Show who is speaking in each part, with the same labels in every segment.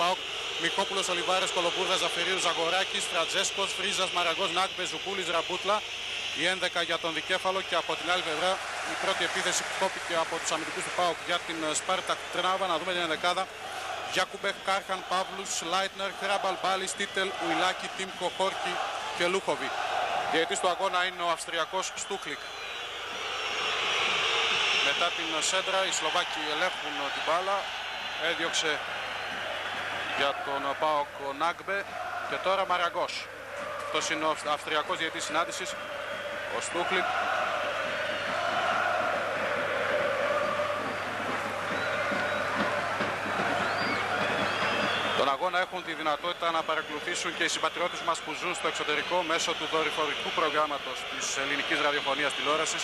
Speaker 1: ΠΑΟΚ. Μιχόπουλος, Ολιβάρες, Κολοπούρδας, Ζαφυρίου, Ζαγοράκης, Φραντζέσκος, Φρίζας, Μαραγκός, Νάκμπε, Ζουκούλης, Ραμπούτλα. Η 11 για τον Δικέφαλο και από την άλλη πλευρά η πρώτη επίθεση που κόπηκε από τους αμυντικούς του ΠΑΟΚ για την Σπάρτακ Τράβα. Να δούμε την 11. Γιάκουμπεχ, Κάρχαν, Παύλους, Λάιτνερ, Χράμπαλ, Μπάλης, Τίτελ, Ουιλάκη, Τίμκο, Χόρκι και Λούχοβι. Διαιτητής του αγώνα είναι ο Αυστριακός Στούχλικ. Μετά την σέντρα οι Σλοβάκοι ελέγχουν την μπάλα. Έδιωξε για τον ΠΑΟΚ ο Νάκμπε και τώρα Μαραγκός. Αυτός είναι ο Αυστριακός διαιτητής συνάντησης, ο Στούχλικ. Τον αγώνα έχουν τη δυνατότητα να παρακολουθήσουν και οι συμπατριώτες μας που ζουν στο εξωτερικό μέσω του δορυφορικού προγράμματος της ελληνικής ραδιοφωνίας τηλεόρασης.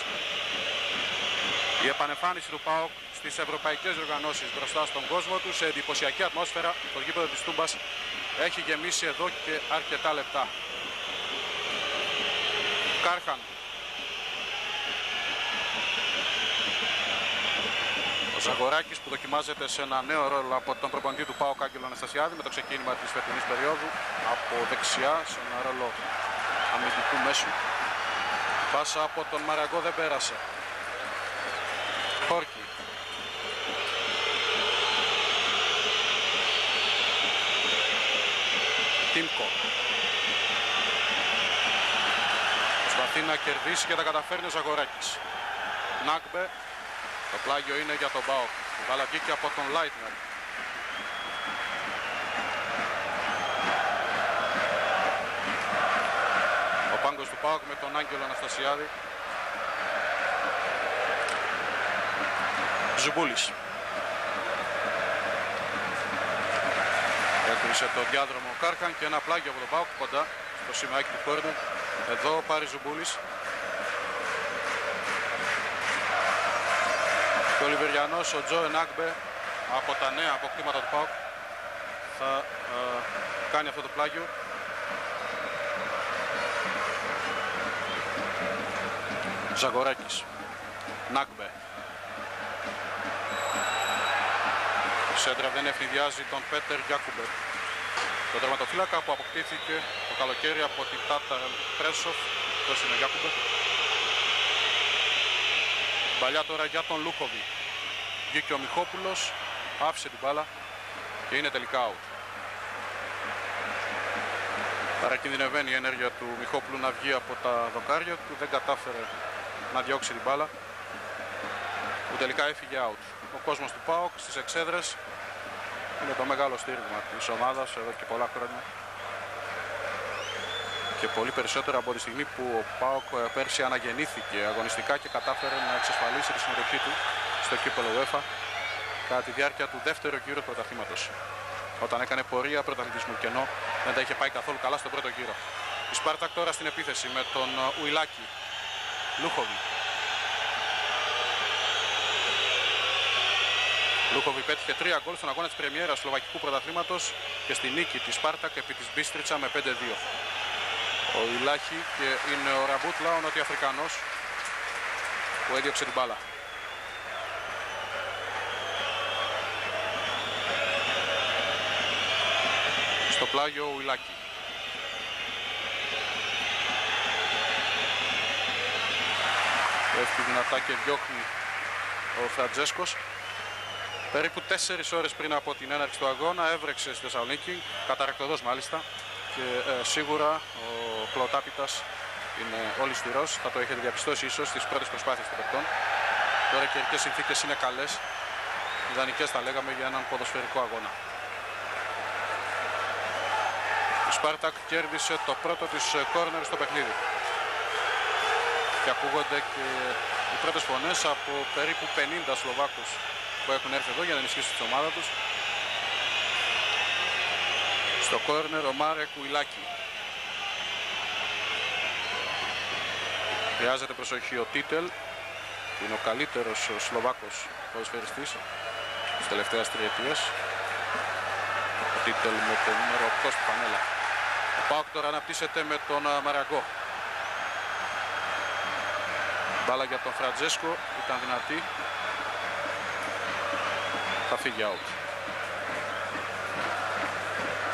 Speaker 1: Η επανεμφάνιση του ΠΑΟΚ στις ευρωπαϊκές διοργανώσεις μπροστά στον κόσμο του σε εντυπωσιακή ατμόσφαιρα. Το γήπεδο της Τούμπας έχει γεμίσει εδώ και αρκετά λεπτά. Κάρχαν. Ο Ζαγοράκης που δοκιμάζεται σε ένα νέο ρόλο από τον προπονητή του ΠΑΟΚ Άγγελο Αναστασιάδη με το ξεκίνημα της φετινής περίοδου από δεξιά σε ένα ρόλο αμυντικού μέσου. Πάσα από τον Μαραγκό δεν πέρασε. Χόρκι. Τίμκο. Προσπαθεί να κερδίσει και τα καταφέρνει ο Ζαγοράκης. Νάκμπε. Το πλάγιο είναι για τον ΠΑΟΚ. Η μπάλα βγήκε από τον Λάιτνερ. Ο πάγκος του ΠΑΟΚ με τον Άγγελο Αναστασιάδη. Ζουμπούλης. Έκλεισε το διάδρομο Κάρχαν και ένα πλάγιο από τον ΠΑΟΚ κοντά στο σημαίακι του κόρνερ. Εδώ πάρει Ζουμπούλης. Και ο Λιβεριανός, ο Τζο Ενάκμπε, από τα νέα αποκτήματα του ΠΑΟΚ θα κάνει αυτό το πλάγιο. Ζαγοράκης. Νάκμπε. Η σέντρα δεν ευνηδιάζει τον Πέτερ Γιάκουμπερ. Το τερματοφύλακα που αποκτήθηκε το καλοκαίρι από την Τάταρ Πρέσοφ. Αυτός είναι ο Γιάκουμπερ. Παλιά τώρα για τον Λούχοβι. Βγήκε ο Μιχόπουλος, άφησε την μπάλα και είναι τελικά out. Παρακινδυνευαίνει η ενέργεια του Μιχόπουλου να βγει από τα δοκάρια του. Δεν κατάφερε να διώξει την μπάλα που τελικά έφυγε out. Ο κόσμος του ΠΑΟΚ στις εξέδρες είναι το μεγάλο στήριγμα της ομάδας εδώ και πολλά χρόνια. Και πολύ περισσότερο από τη στιγμή που ο ΠΑΟΚ πέρσι αναγεννήθηκε αγωνιστικά και κατάφερε να εξασφαλίσει τη συμμετοχή του στο κύπελλο UEFA κατά τη διάρκεια του δεύτερου γύρου του πρωταθλήματος. Όταν έκανε πορεία πρωταθλητισμού και ενώ δεν τα είχε πάει καθόλου καλά στον πρώτο γύρο. Η Σπάρτακ τώρα στην επίθεση με τον Ουιλάκη. Λούχοβι. Λούχοβι πέτυχε 3 γκολ στον αγώνα της πρεμιέρας Σλοβακικού πρωταθλήματος και στη νίκη της Σπάρτακ επί της Μπίστριτσα με 5-2. Ο Ιλάχη και είναι ο Ραμπούτλα, ο Νοτιοαφρικανός που έδιωξε την μπάλα. Στο πλάγιο ο Ιλάκη. Πέφτει δυνατά και διώχνει ο Φραντζέσκος. Περίπου 4 ώρες πριν από την έναρξη του αγώνα έβρεξε στη Θεσσαλονίκη, καταρακτωδώς μάλιστα, και σίγουρα ο Κλωτάπητας είναι ολισθηρός, θα το έχετε διαπιστώσει ίσως στις πρώτες προσπάθειες των παικτών. Τώρα οι καιρικές συνθήκες είναι καλές, ιδανικές θα λέγαμε για έναν ποδοσφαιρικό αγώνα. Η Σπάρτακ κέρδισε το πρώτο της κόρνερ στο παιχνίδι. Και ακούγονται και οι πρώτες φωνές από περίπου 50 Σλοβάκους που έχουν έρθει εδώ για να ενισχύσουν την ομάδα τους. Στο κόρνερ ο Μάρεκ Ουιλάκη. Χρειάζεται προσοχή ο Τίτελ, που είναι ο καλύτερος Σλοβάκος ποδοσφαιριστής της τελευταίας τριετίας. Ο Τίτελ με το νούμερο 8 στη φανέλα. Ο ΠΑΟΚ τώρα αναπτύσσεται με τον Μαραγκό. Μπάλα για τον Φραντζέσκο, ήταν δυνατή. Θα φύγει out.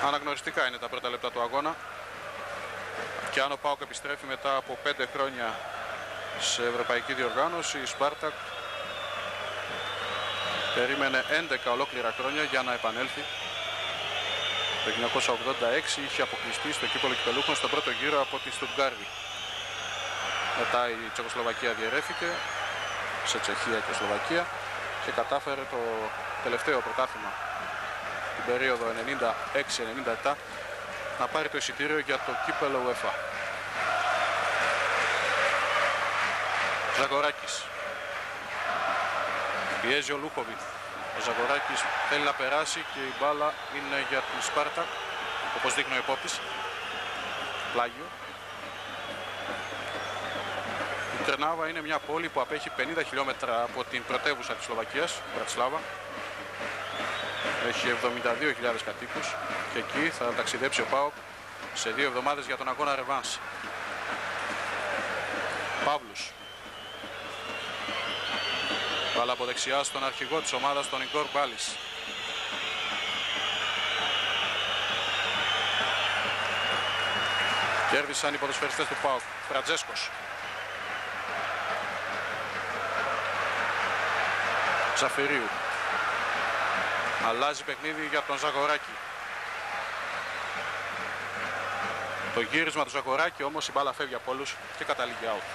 Speaker 1: Αναγνωριστικά είναι τα πρώτα λεπτά του αγώνα. Και αν ο ΠΑΟΚ επιστρέφει μετά από 5 χρόνια σε ευρωπαϊκή διοργάνωση, η Σπάρτακ περίμενε 11 ολόκληρα χρόνια για να επανέλθει. Το 1986 είχε αποκλειστεί στο κύπελλο κυπελούχων στον πρώτο γύρο από τη Στουτγκάρδη. Μετά η Τσεχοσλοβακία διαιρέθηκε σε Τσεχία και Σλοβακία και κατάφερε το τελευταίο πρωτάθλημα την περίοδο 96-97 να πάρει το εισιτήριο για το κύπελλο UEFA. Ζαγοράκης. Πιέζει ο Λούχοβιτ. Ο Ζαγοράκης θέλει να περάσει και η μπάλα είναι για τη Σπάρτακ, όπως δείχνει ο επόπτης. Πλάγιο. Η Τρνάβα είναι μια πόλη που απέχει 50 χιλιόμετρα από την πρωτεύουσα της Σλοβακίας, Μπρατισλάβα. Έχει 72.000 κατοίκους και εκεί θα ταξιδέψει ο ΠΑΟΚ σε 2 εβδομάδες για τον αγώνα ρεβάνς. Παύλους. Μπάλα από δεξιά στον αρχηγό της ομάδας, τον Ιγκόρ Μπάλης. Κέρδισαν οι ποδοσφαιριστές του ΠΑΟΚ. Φραντζέσκος. Ζαφυρίου. Αλλάζει παιχνίδι για τον Ζαγοράκη. Το γύρισμα του Ζαγοράκη όμως η μπάλα φεύγει από όλους και καταλήγει out.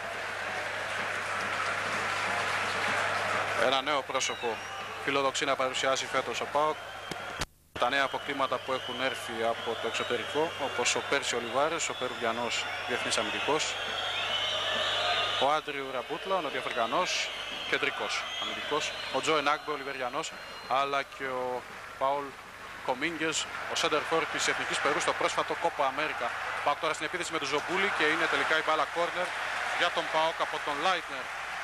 Speaker 1: Ένα νέο πρόσωπο φιλοδοξεί να παρουσιάσει φέτος ο ΠΑΟΚ. Τα νέα αποκτήματα που έχουν έρθει από το εξωτερικό, όπως ο Πέρσι Ολιβάρες, ο Περουβιανός διεθνής αμυντικός, ο Άντριου Ραμπούτλα, ο Νοτιοαφρικανός κεντρικός αμυντικός, ο Τζο Ενάγκμπε, ο Λιβεριανός, αλλά και ο Παουλ Κομίνγκες, ο σέντερφορ της Εθνικής Περού στο πρόσφατο Κόπα Αμέρικα. ΠΑΟΚ τώρα στην επίθεση με τον Ζομπούλη και είναι τελικά η μπάλα κόρνερ για τον ΠΑΟΚ από τον Λάιτνερ.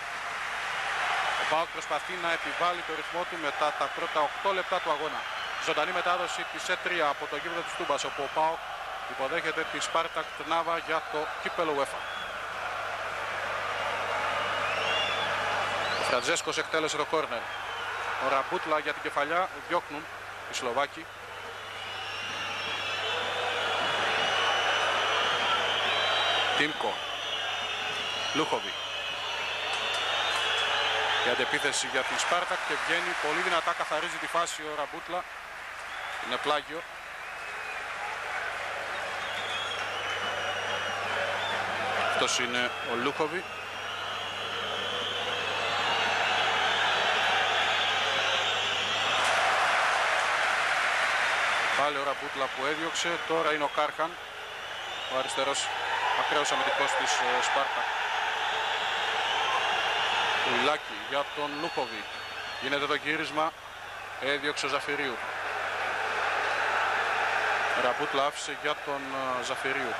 Speaker 1: Ο ΠΑΟΚ προσπαθεί να επιβάλλει το ρυθμό του μετά τα πρώτα 8 λεπτά του αγώνα. Ζωντανή μετάδοση της E3 από το γήπεδο της Τούμπας, όπου ο ΠΑΟΚ υποδέχεται τη Σπάρτακ Τρνάβα για το κύπελλο UEFA. Ο Φραντζέσκος εκτέλεσε το κόρνερ. Ο Ραμπούτλα για την κεφαλιά, διώχνουν οι Σλοβάκοι. Τίμκο. Λούχοβι. Η αντεπίθεση για την Σπάρτακ και βγαίνει πολύ δυνατά, καθαρίζει τη φάση ο Ραμπούτλα. Είναι πλάγιο. Αυτός είναι ο Λούχοβι. Πάλι ο Ραμπούτλα που έδιωξε, τώρα είναι ο Κάρχαν, ο αριστερός ακραίος αμυντικός της Σπάρτακ. Ουλάκι για τον Λούκοβι. Γίνεται το γύρισμα, έδιωξε ο Ζαφυρίου. Ραμπούτλα άφησε για τον Ζαφυρίου.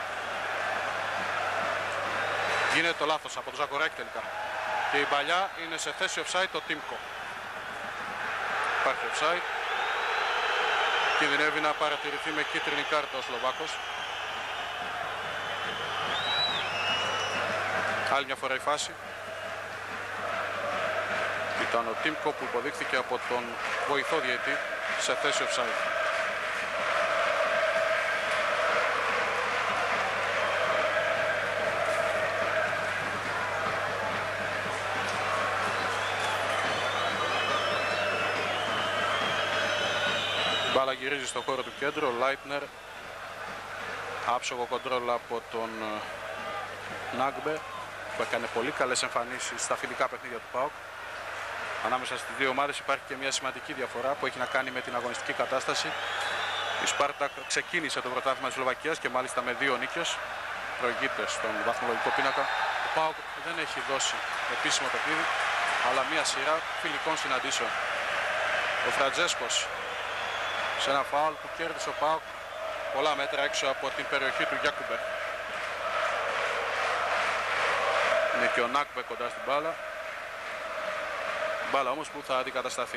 Speaker 1: Γίνεται το λάθος από τον Ζακοράκη τελικά. Και η παλιά είναι σε θέση offside το Τίμκο. Υπάρχει offside. Κινδυνεύει να παρατηρηθεί με κίτρινη κάρτα ο Σλοβάκος. Άλλη μια φορά η φάση. Ήταν ο Τίμκο που υποδείχθηκε από τον βοηθό διαιτή σε θέση offside. Μπάλα γυρίζει στο χώρο του κέντρου, ο Λάιτνερ. Άψογο κοντρόλ από τον Νάγκμπε που έκανε πολύ καλές εμφανίσεις στα φιλικά παιχνίδια του ΠΑΟΚ. Ανάμεσα στις δύο ομάδες υπάρχει και μια σημαντική διαφορά που έχει να κάνει με την αγωνιστική κατάσταση. Η Σπάρτακ ξεκίνησε το πρωτάθλημα της Σλοβακίας και μάλιστα με 2 νίκες. Προηγείται στον βαθμολογικό πίνακα. Ο ΠΑΟΚ δεν έχει δώσει επίσημο παιχνίδι, αλλά μια σειρά φιλικών συναντήσεων. Ο Φραντζέσκος σε ένα φάουλ που κέρδισε ο ΠΑΟΚ πολλά μέτρα έξω από την περιοχή του Γιάκουμπερ. Είναι και ο Νάκμπε κοντά στην μπάλα. Μπάλα όμως που θα αντικατασταθεί.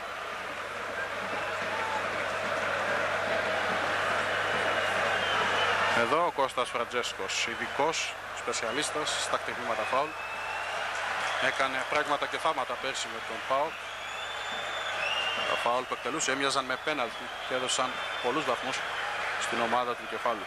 Speaker 1: Εδώ ο Κώστας Φραντζέσκος, ειδικός, σπεσιαλίστας στα χτυπήματα φάουλ. Έκανε πράγματα και θάματα πέρσι με τον ΠΑΟΚ. Τα φάουλ που εκτελούσε έμοιαζαν με πέναλτι και έδωσαν πολλούς βαθμούς στην ομάδα του κεφάλου.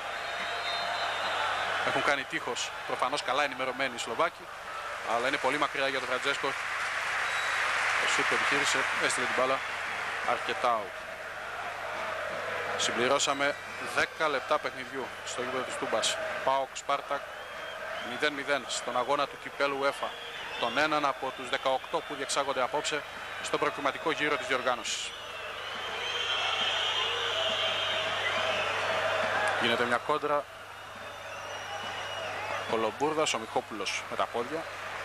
Speaker 1: Έχουν κάνει τείχος, προφανώς καλά ενημερωμένοι οι Σλοβάκοι, αλλά είναι πολύ μακριά για τον Φραντζέσκο. Ο σουτ που επιχείρησε, έστειλε την μπάλα αρκετά out. Συμπληρώσαμε 10 λεπτά παιχνιδιού στο γήπεδο της Τούμπας. ΠΑΟΚ Σπάρτακ 0-0 στον αγώνα του κυπέλου UEFA. Τον έναν από τους 18 που διεξάγονται απόψε στο προκριματικό γύρο της διοργάνωσης. Γίνεται μια κόντρα. Ο Λομπούρδας, ο Μιχόπουλος με τα πόδια.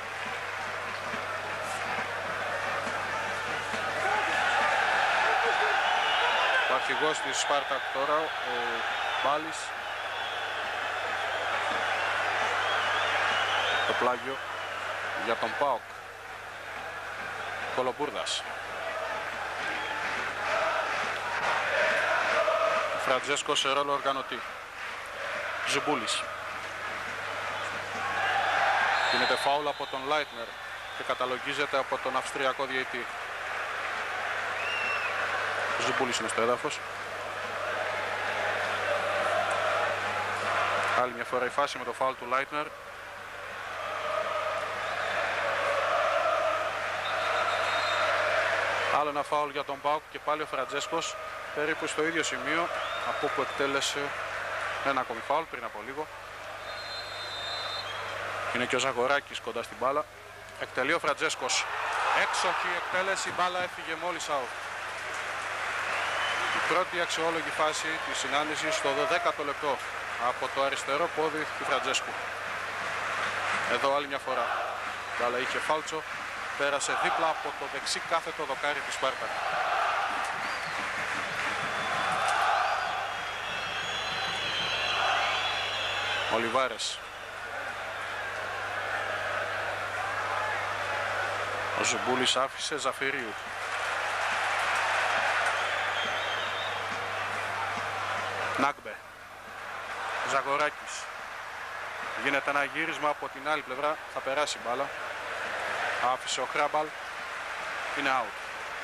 Speaker 1: Ο αρχηγός της Σπάρτακ τώρα, ο Μπάλης. Το πλάγιο για τον ΠΑΟΚ. Κολομπούρδας. Φραντζέσκο σε ρόλο οργανωτή. Ζουμπούλης. Γίνεται φάουλ από τον Λάιτνερ και καταλογίζεται από τον Αυστριακό διαιτητή. Ζουμπούλης είναι στο έδαφος. Άλλη μια φορά η φάση με το φάουλ του Λάιτνερ. Άλλο ένα φάουλ για τον ΠΑΟΚ και πάλι ο Φραντζέσκος περίπου στο ίδιο σημείο από όπου εκτέλεσε ένα ακόμη φάουλ πριν από λίγο. Είναι και ο Ζαγοράκης κοντά στην μπάλα. Εκτελεί ο Φραντζέσκος. Έξοχη εκτέλεση, η μπάλα έφυγε μόλις out. Η πρώτη αξιόλογη φάση της συνάντησης στο 12ο λεπτό από το αριστερό πόδι του Φραντζέσκου. Εδώ άλλη μια φορά. Η μπάλα είχε φάλτσο. Πέρασε δίπλα από το δεξί κάθετο δοκάρι της Σπάρτακ. Ολιβάρες. Ο Ζουμπούλης άφησε Ζαφυρίου. Νάγκμπε. Ζαγοράκης. Γίνεται ένα γύρισμα από την άλλη πλευρά. Θα περάσει μπάλα. Άφησε ο Χράμπαλ. Είναι out.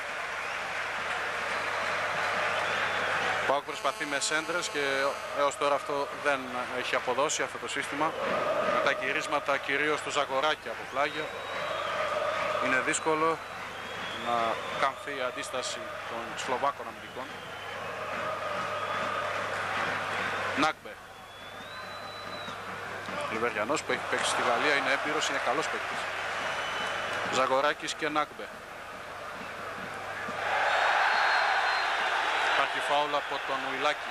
Speaker 1: Ο ΠΑΟΚ προσπαθεί με σέντρες και έως τώρα αυτό δεν έχει αποδώσει αυτό το σύστημα. Με τα γυρίσματα κυρίως του Ζαγοράκη από πλάγιο. Είναι δύσκολο να καμφθεί η αντίσταση των Σλοβάκων αμυντικών. Νάγκμπε. Λιβεριανός που έχει παίξει στη Γαλλία, είναι έμπειρος, είναι καλός παίκτης. Ζαγοράκης και Νάγκμπε. Υπάρχει φάουλ από τον Ουιλάκη.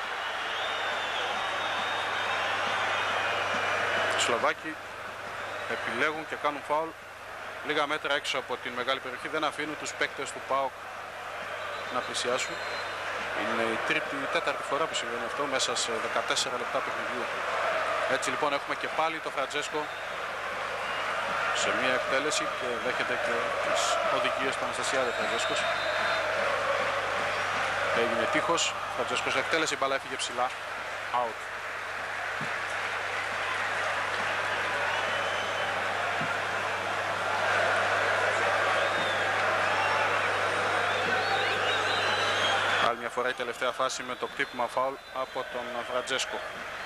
Speaker 1: Οι Σλοβάκοι επιλέγουν και κάνουν φάουλ λίγα μέτρα έξω από την μεγάλη περιοχή. Δεν αφήνουν τους παίκτες του ΠΑΟΚ να πλησιάσουν. Είναι η τέταρτη φορά που συμβαίνει αυτό μέσα σε 14 λεπτά παιχνιδιού. Έτσι λοιπόν έχουμε και πάλι το Φραντζέσκο σε μία εκτέλεση και δέχεται και τις οδηγίες του Αναστασιάδη Φραντζέσκος. Έγινε τείχος, Φραντζέσκος εκτέλεση, η μπάλα έφυγε ψηλά, out. Άλλη μια φορά η τελευταία φάση με το κτύπημα φάουλ από τον Φραντζέσκο.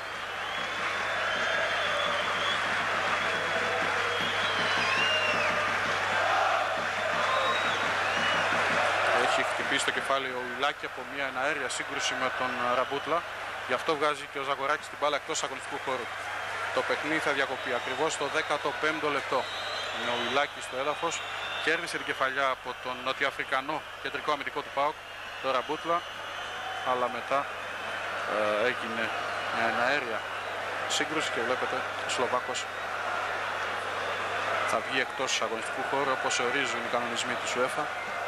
Speaker 1: Έχει χτυπήσει στο κεφάλι ο Ουιλάκη από μια εναέρια σύγκρουση με τον Ραμπούτλα. Γι' αυτό βγάζει και ο Ζαγοράκης την μπάλα εκτός αγωνιστικού χώρου. Το παιχνίδι θα διακοπεί ακριβώς στο 15ο λεπτό. Είναι ο Ουιλάκης στο έδαφος. Κέρδισε την κεφαλιά από τον Νοτιοαφρικανό κεντρικό αμυντικό του ΠΑΟΚ, τον Ραμπούτλα. Αλλά μετά έγινε μια εναέρια σύγκρουση και βλέπετε ο Σλοβάκος θα βγει εκτός αγωνιστικού χώρου όπως ορίζουν οι κανονισμοί της UEFA.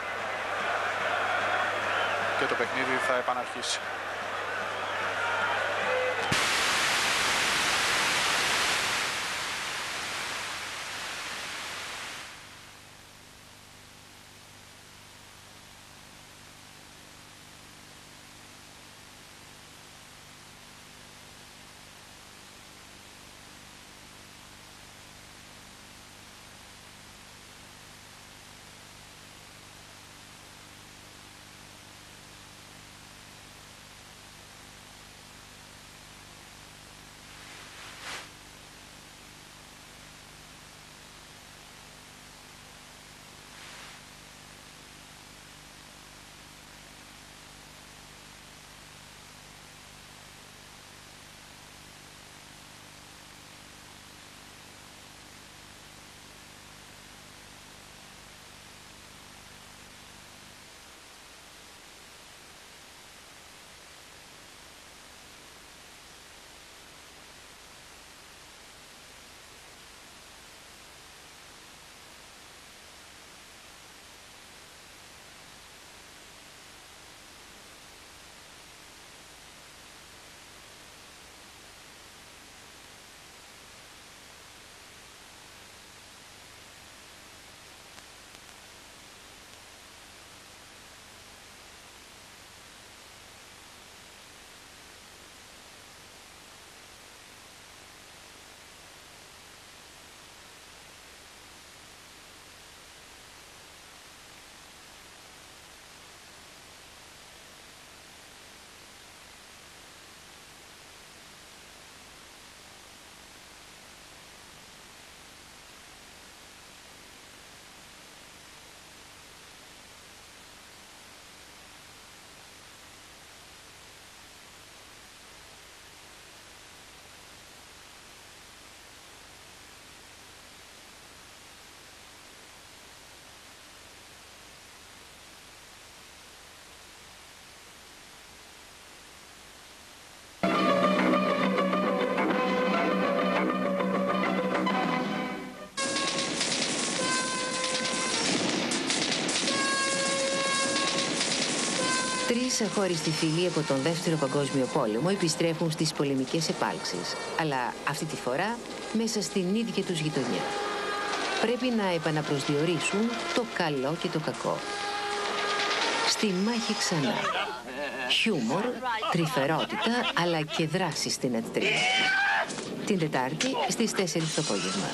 Speaker 1: Και το παιχνίδι θα επαναρχίσει.
Speaker 2: Τρεις χωριστοί φίλοι από τον Δεύτερο Παγκόσμιο Πόλεμο επιστρέφουν στις πολεμικές επάλξεις, αλλά αυτή τη φορά μέσα στην ίδια τους γειτονιά. Πρέπει να επαναπροσδιορίσουν το καλό και το κακό. Στη μάχη ξανά. Χιούμορ, τρυφερότητα, αλλά και δράση στην αττρία. Την Τετάρτη στις 4 το απόγευμα.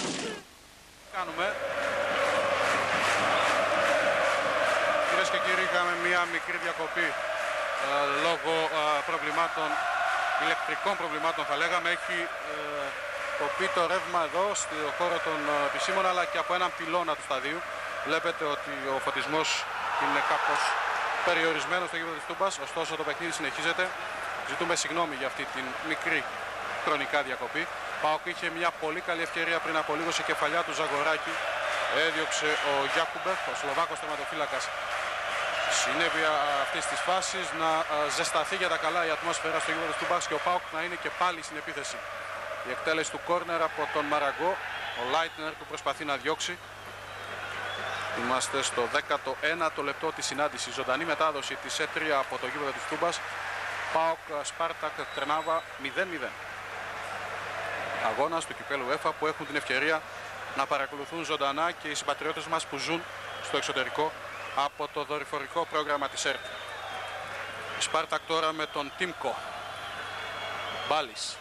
Speaker 1: Κυρίες και κύριοι, είχαμε μία μικρή διακοπή λόγω προβλημάτων, ηλεκτρικών προβλημάτων θα λέγαμε. Έχει κοπεί το ρεύμα εδώ στο χώρο των επισήμων, αλλά και από έναν πυλώνα του σταδίου. Βλέπετε ότι ο φωτισμός είναι κάπως περιορισμένος στο γήπεδο της Τούμπας, ωστόσο το παιχνίδι συνεχίζεται. Ζητούμε συγγνώμη για αυτή την μικρή χρονικά διακοπή. ΠΑΟΚ είχε μια πολύ καλή ευκαιρία πριν από λίγο σε κεφαλιά του Ζαγοράκη. Έδιωξε ο Γιάκουμπεχ, ο Σλοβάκος τερματοφύλακας. Συνέπεια αυτής της φάσης να ζεσταθεί για τα καλά η ατμόσφαιρα στο γήπεδο της Τούμπας και ο ΠΑΟΚ να είναι και πάλι στην επίθεση. Η εκτέλεση του κόρνερ από τον Μαραγκό, ο Λάιτνερ που προσπαθεί να διώξει. Είμαστε στο 19ο λεπτό της συνάντησης. Ζωντανή μετάδοση της E3 από το γήπεδο της Τούμπας. ΠΑΟΚ Σπάρτακ Τρνάβα 0-0. Αγώνας του κυπέλου UEFA που έχουν την ευκαιρία να παρακολουθούν ζωντανά και οι συμπατριώτες μας που ζουν στο εξωτερικό από το δορυφορικό πρόγραμμα της ΕΡΤ. Η Σπάρτακ τώρα με τον Τίμκο. Μπάλις.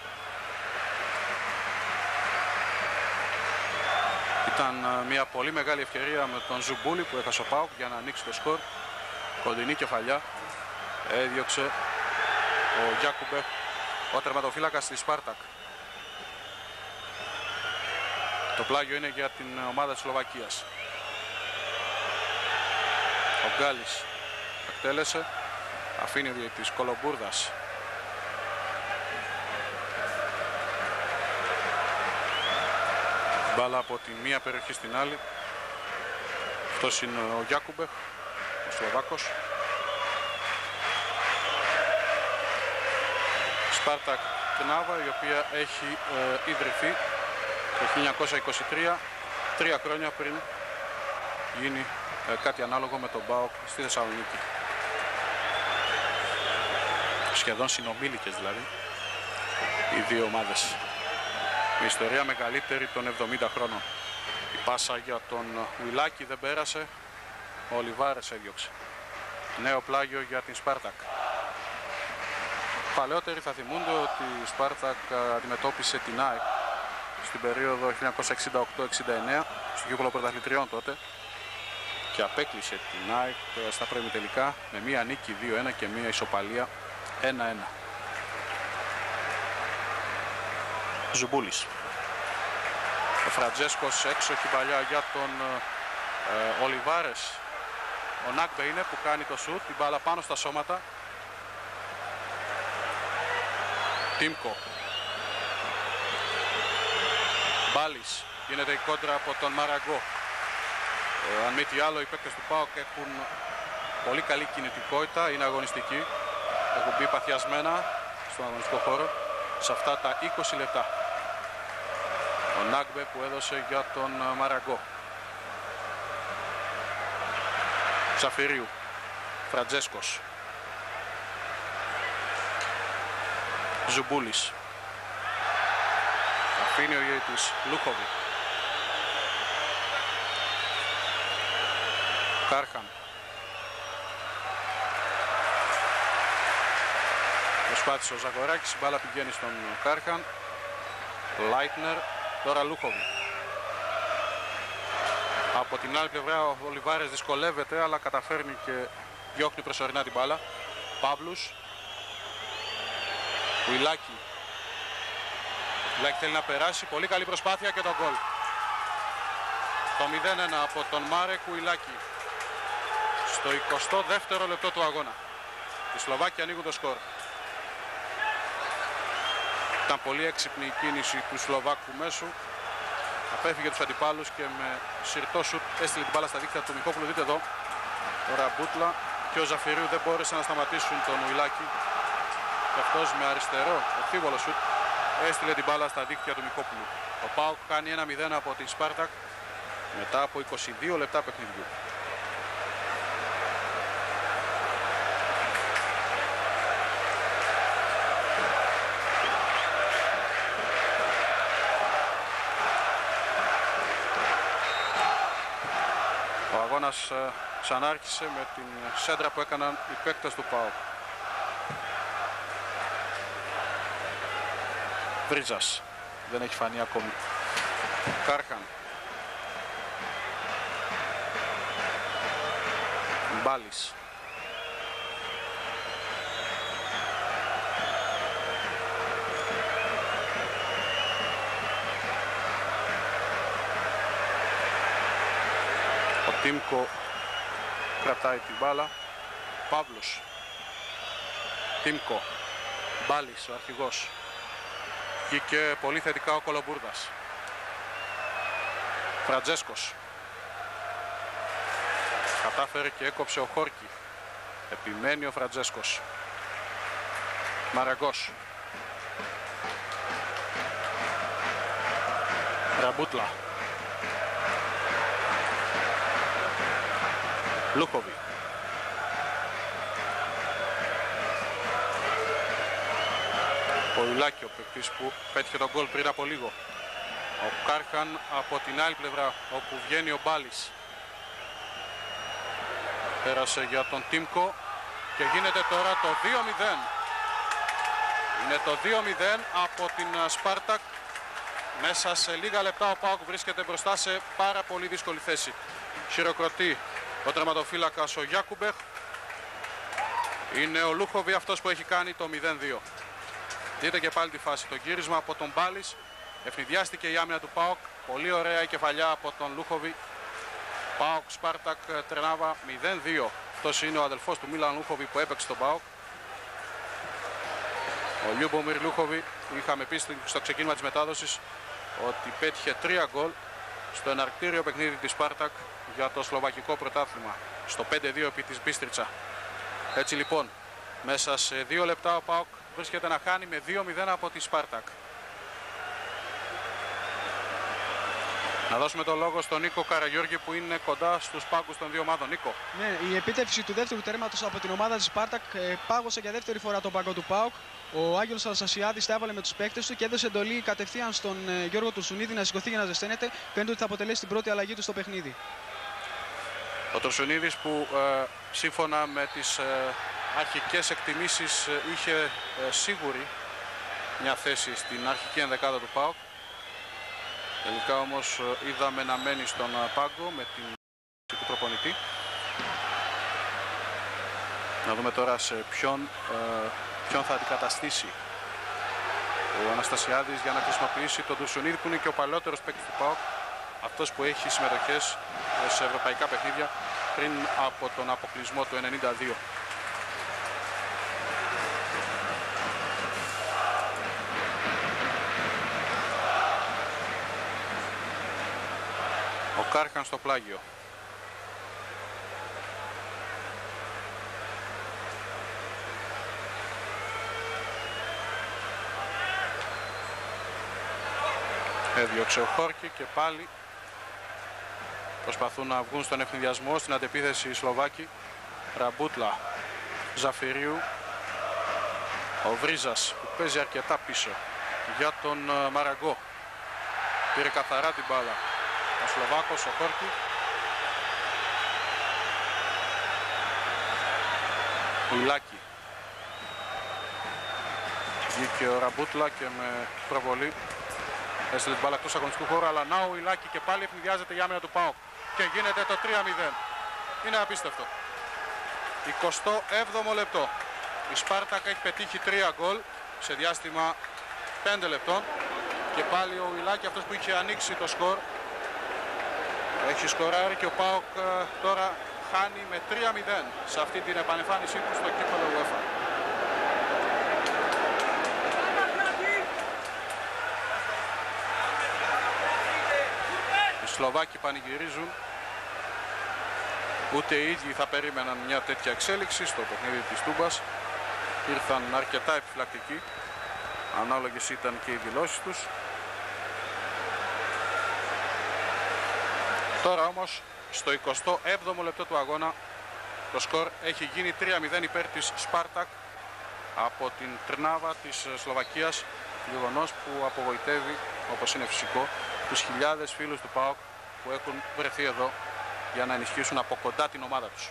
Speaker 1: Ήταν μια πολύ μεγάλη ευκαιρία με τον Ζουμπούλη που έχασε ο ΠΑΟΚ για να ανοίξει το σκορ. Κοντινή κεφαλιά. Έδιωξε ο Γιάκουμπεχ, ο τερματοφύλακας της Σπάρτακ. Το πλάγιο είναι για την ομάδα της Σλοβακίας. Ο Γκάλης εκτέλεσε. Αφήνει ο διαιτητής Κολομπούρδας. Μπάλα από τη μία περιοχή στην άλλη. Αυτός είναι ο Γιάκουμπεχ, ο Σλοβάκος. Σπάρτακ Τρνάβα, η οποία έχει ιδρυθεί το 1923, 3 χρόνια πριν γίνει κάτι ανάλογο με τον ΠΑΟΚ στη Θεσσαλονίκη. Σχεδόν συνομήλικες δηλαδή οι δύο ομάδες. Η ιστορία μεγαλύτερη των 70 χρόνων. Η πάσα για τον Ουιλάκη δεν πέρασε. Ο Ολιβάρες έδιωξε. Νέο πλάγιο για την Σπάρτακ. Παλαιότεροι θα θυμούνται ότι η Σπάρτακ αντιμετώπισε την ΑΕΚ στην περίοδο 1968-69 στο γήπεδο πρωταθλητριών τότε και απέκλεισε την ΑΕΚ στα προημιτελικά με μία νίκη 2-1 και μία ισοπαλία 1-1. Ζουμπούλης. Ο Φραντζέσκος έξοχη παλιά για τον Ολιβάρες. Ο Νάκμπε είναι που κάνει το σουτ, την μπάλα πάνω στα σώματα. Τίμκο. Μπάλις. Γίνεται η κόντρα από τον Μαραγκό. Αν μη τι άλλο, οι παίκτες του ΠΑΟΚ έχουν πολύ καλή κινητικότητα, είναι αγωνιστικοί. Έχουν μπει παθιασμένα στον αγωνιστικό χώρο σε αυτά τα 20 λεπτά. Ο Νάκμπε που έδωσε για τον Μαραγκό. Ζαφυρίου. Φραντζέσκος. Ζουμπούλης. Αφήνει ο ηγέτης Λούχοβι. Κάρχαν. Προσπάθησε ο Ζαγοράκης, η μπάλα πηγαίνει στον Κάρχαν. Λάιτνερ, τώρα Λούχοβι. Από την άλλη πλευρά ο Ολιβάρες δυσκολεύεται, αλλά καταφέρνει και διώχνει προσωρινά την μπάλα. Παύλους. Ουιλάκη. Ουιλάκη θέλει να περάσει, πολύ καλή προσπάθεια και τον γκολ. Το 0-1 από τον Μάρεκ Ουιλάκη. Στο 22ο λεπτό του αγώνα. Οι Σλοβάκοι ανοίγουν το σκορ. Ήταν πολύ έξυπνη η κίνηση του Σλοβάκου μέσου. Απέφυγε τους αντιπάλους και με συρτό σουτ έστειλε την μπάλα στα δίκτυα του Μιχόπουλου. Δείτε εδώ, ο Ραμπούτλα και ο Ζαφυρίου δεν μπόρεσαν να σταματήσουν τον Ουιλάκη. Και αυτός με αριστερό, ευθύβολο σουτ, έστειλε την μπάλα στα δίκτυα του Μιχόπουλου. Ο ΠΑΟΚ κάνει 1-0 από την Σπάρτακ μετά από 22 λεπτά παιχνιδιού. αγώνας ξανάρχισε με την σέντρα που έκαναν οι παίκτες του ΠΑΟΚ. Βρίζας δεν έχει φανεί ακόμη. Κάρχαν. Μπάλης. Ο Τίμκο κρατάει την μπάλα. Παύλος. Τίμκο. Μπάλης, ο αρχηγός. Βγήκε πολύ θετικά ο Κολομπούρδας. Φραντζέσκος. Κατάφερε και έκοψε ο Χόρκι. Επιμένει ο Φραντζέσκος. Μαραγκός. Ραμπούτλα. Λούκοβι. Ο Ιλάκη, ο παίκτης που πέτυχε τον γκολ πριν από λίγο. Ο Κάρχαν από την άλλη πλευρά, όπου βγαίνει ο Μπάλης. Πέρασε για τον Τίμκο και γίνεται τώρα το 2-0. Είναι το 2-0 από την Σπάρτακ. Μέσα σε λίγα λεπτά ο ΠΑΟΚ βρίσκεται μπροστά σε πάρα πολύ δύσκολη θέση. Χειροκροτεί ο τερματοφύλακας ο Γιάκουμπεχ. Είναι ο Λούχοβι αυτός που έχει κάνει το 0-2. Δείτε και πάλι τη φάση. Το γύρισμα από τον Μπάλης. Ευνηδιάστηκε η άμυνα του ΠΑΟΚ. Πολύ ωραία η κεφαλιά από τον Λούχοβι. ΠΑΟΚ Σπάρτακ Τρνάβα 0-2. Αυτός είναι ο αδελφός του Μίλαν Λούχοβι που έπαιξε τον ΠΑΟΚ. Ο Λιούμπομιρ Λούχοβι, είχαμε πει στο ξεκίνημα της μετάδοσης ότι πέτυχε 3 γκολ στο εναρκτήριο παιχνίδι της Σπάρτακ για το σλοβακικό πρωτάθλημα. Στο 5-2 επί της Μπίστριτσα. Έτσι λοιπόν, μέσα σε 2 λεπτά ο ΠΑΟΚ βρίσκεται να χάνει με 2-0 από τη Σπάρτακ. Να δώσουμε το λόγο στον Νίκο Καραγιώργη που είναι κοντά στους πάγκους των δύο ομάδων. Νίκο.
Speaker 3: Ναι, η επίτευξη του δεύτερου τέρματος από την ομάδα της Σπάρτακ πάγωσε για δεύτερη φορά τον πάγκο του ΠΑΟΚ. Ο Άγγελος Αλσασιάδης τα έβαλε με τους παίκτες του και έδωσε εντολή κατευθείαν στον Γιώργο Τουρσουνίδη να σηκωθεί για να ζεσταίνεται. Φαίνεται ότι θα αποτελέσει την πρώτη αλλαγή του στο παιχνίδι.
Speaker 1: Ο Τουρσουνίδης που σύμφωνα με τις αρχικές εκτιμήσεις είχε σίγουρη μια θέση στην αρχική ενδεκάδα του ΠΑΟΚ. Τελικά όμως είδαμε να μένει στον πάγκο με την του προπονητή. Να δούμε τώρα σε ποιον θα αντικαταστήσει ο Αναστασιάδης για να χρησιμοποιήσει τον Τουρσουνίδη που είναι και ο παλαιότερος παίκτης του ΠΑΟΚ. Αυτός που έχει συμμετοχές σε ευρωπαϊκά παιχνίδια πριν από τον αποκλεισμό του 1992. Ο Κάρχαν στο πλάγιο. Έδιωξε ο Χόρκι και πάλι προσπαθούν να βγουν στον ευνηδιασμό, στην αντεπίθεση οι Σλοβάκοι. Ραμπούτλα, Ζαφυρίου, ο Βρίζας που παίζει αρκετά πίσω για τον Μαραγκό. Πήρε καθαρά την μπάλα ο Σλοβάκος, ο Χόρκι. Ιλάκη. Βγήκε ο Ραμπούτλα και με προβολή έστειλε την μπάλα εκτός αγωνιστικού χώρου, αλλά να ο Ιλάκη και πάλι ευνηδιάζεται η άμυνα του ΠΑΟΚ και γίνεται το 3-0. Είναι απίστευτο. 27ο λεπτό. Η Σπάρτακ έχει πετύχει 3 γκολ σε διάστημα 5 λεπτών και πάλι ο Ιλάκη, αυτός που είχε ανοίξει το σκορ, έχει σκοράρει και ο ΠΑΟΚ τώρα χάνει με 3-0 σε αυτή την επανεμφάνισή του στο κύπελλο UEFA. Οι Σλοβάκοι πανηγυρίζουν. Ούτε οι ίδιοι θα περίμεναν μια τέτοια εξέλιξη στο παιχνίδι της Τούμπας. Ήρθαν αρκετά επιφυλακτικοί. Ανάλογες ήταν και οι δηλώσεις τους. Τώρα όμως στο 27ο λεπτό του αγώνα το σκορ έχει γίνει 3-0 υπέρ της Σπάρτακ από την Τρνάβα της Σλοβακίας. Γεγονός που απογοητεύει, όπως είναι φυσικό, τους χιλιάδες φίλους του ΠΑΟΚ που έχουν βρεθεί εδώ για να ενισχύσουν από κοντά την ομάδα τους.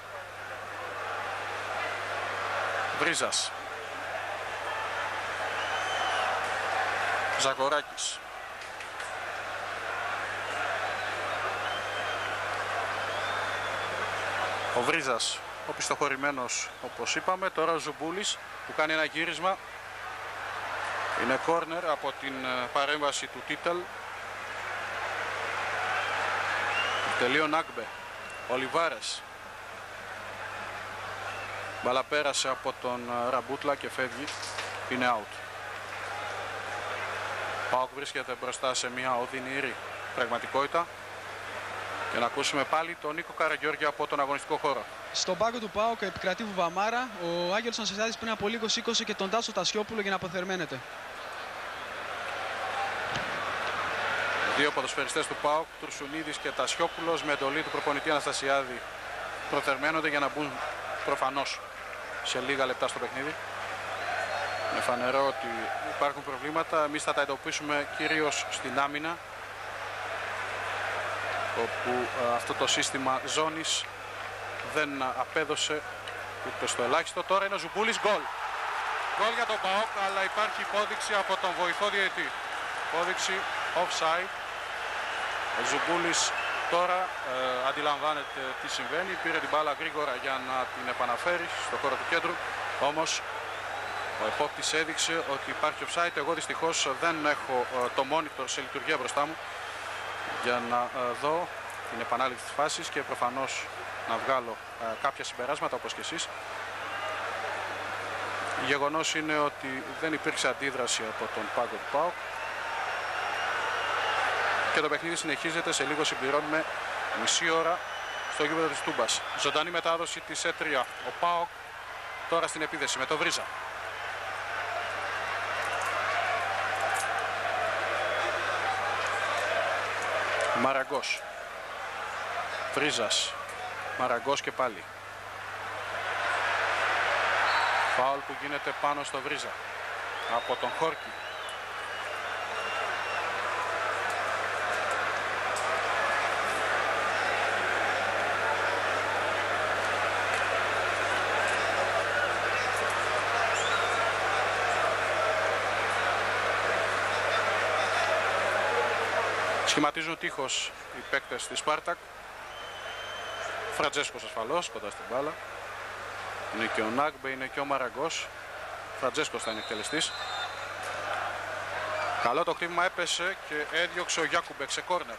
Speaker 1: Βρίζας. Ζαγοράκης. Ο Βρίζας, ο πιστοχωρημένος όπως είπαμε. Τώρα ο Ζουμπούλης που κάνει ένα γύρισμα. Είναι κόρνερ από την παρέμβαση του Τίτελ. Τελείο Νάγκμπε. Ολιβάρες. Μπαλά πέρασε από τον Ραμπούτλα και φεύγει. Είναι out. ΠΑΟΚ βρίσκεται μπροστά σε μια οδυνηρή πραγματικότητα. Και να ακούσουμε πάλι τον Νίκο Καραγιώργη από τον αγωνιστικό χώρο.
Speaker 3: Στον πάγκο του ΠΑΟΚ επικρατεί Βουβαμάρα. Ο Άγγελος Ανσεσιάδης πριν από λίγο σήκωσε και τον Τάσο Τασιόπουλο για να αποθερμαίνεται.
Speaker 1: Δύο ποδοσφαιριστές του ΠΑΟΚ, Τουρσουνίδης και Τασιόπουλος, με εντολή του προπονητή Αναστασιάδη, προθερμαίνονται για να μπουν προφανώς σε λίγα λεπτά στο παιχνίδι. Είναι φανερό ότι υπάρχουν προβλήματα. Εμείς θα τα εντοπίσουμε κυρίως στην άμυνα, όπου αυτό το σύστημα ζώνης δεν απέδωσε ούτε στο ελάχιστο. Τώρα είναι ο Ζουμπούλης, γκολ. Γκολ για τον ΠΑΟΚ, αλλά υπάρχει υπόδειξη από τον βοηθό διαιτητή. Υπόδειξη offside. Ο Ζουμπούλης τώρα αντιλαμβάνεται τι συμβαίνει. Πήρε την μπάλα γρήγορα για να την επαναφέρει στο χώρο του κέντρου. Όμως ο επόπτης έδειξε ότι υπάρχει offside. Εγώ δυστυχώς δεν έχω το monitor σε λειτουργία μπροστά μου για να δω την επανάληψη της φάσης και προφανώς να βγάλω κάποια συμπεράσματα όπως και εσείς. Γεγονός είναι ότι δεν υπήρξε αντίδραση από τον πάγκο του ΠΑΟΚ και το παιχνίδι συνεχίζεται. Σε λίγο συμπληρώνουμε μισή ώρα στο γήπεδο της Τούμπας. Ζωντανή μετάδοση της ΕΤΡΙΑ. Ο ΠΑΟΚ τώρα στην επίδεση με το Βρίζα. Μαραγκός. Βρίζας. Μαραγκός και πάλι. Φάουλ που γίνεται πάνω στο Βρίζα από τον Χόρκι. Σχηματίζουν τείχος οι παίκτες της Σπάρτακ. Φραντζέσκος ασφαλώς κοντά στην μπάλα. Είναι και ο Νάγκμπε, είναι και ο Μαραγκός. Φραντζέσκος θα είναι εκτελεστής. Καλό το χτύπημα, έπεσε και έδιωξε ο Γιάκουμπεκ σε κόρνερ.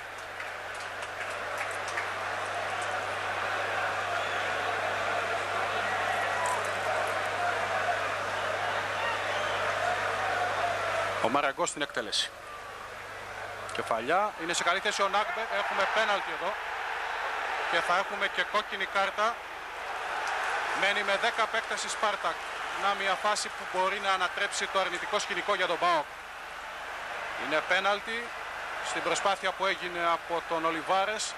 Speaker 1: Ο Μαραγκός στην εκτέλεση. Κεφαλιά, είναι σε καλή θέση ο Νάγκμπε. Έχουμε πέναλτι εδώ και θα έχουμε και κόκκινη κάρτα. Μένει με 10 παίκτες η Σπάρτακ. Να μια φάση που μπορεί να ανατρέψει το αρνητικό σκηνικό για τον ΠΑΟΚ. Είναι πέναλτι στην προσπάθεια που έγινε από τον Ολιβάρες.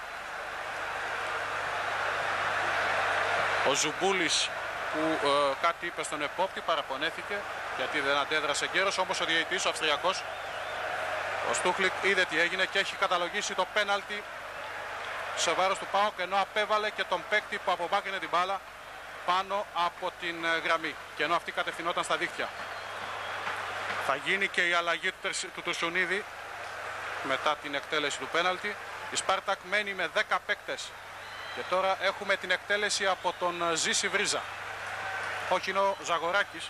Speaker 1: Ο Ζουμπούλης που κάτι είπε στον επόπτη, παραπονέθηκε γιατί δεν αντέδρασε γέρος, όμως ο διαιτητής, ο Αυστριακός, ο Στούχλικ, είδε τι έγινε και έχει καταλογίσει το πέναλτι σε βάρος του ΠΑΟΚ, ενώ απέβαλε και τον παίκτη που απομάκρυνε την μπάλα πάνω από την γραμμή και ενώ αυτή κατευθυνόταν στα δίχτυα. Θα γίνει και η αλλαγή του Τουρσουνίδη μετά την εκτέλεση του πέναλτι. Η Σπάρτακ μένει με 10 παίκτες και τώρα έχουμε την εκτέλεση από τον Ζήση Βρίζα. Όχι, είναι ο Ζαγοράκης.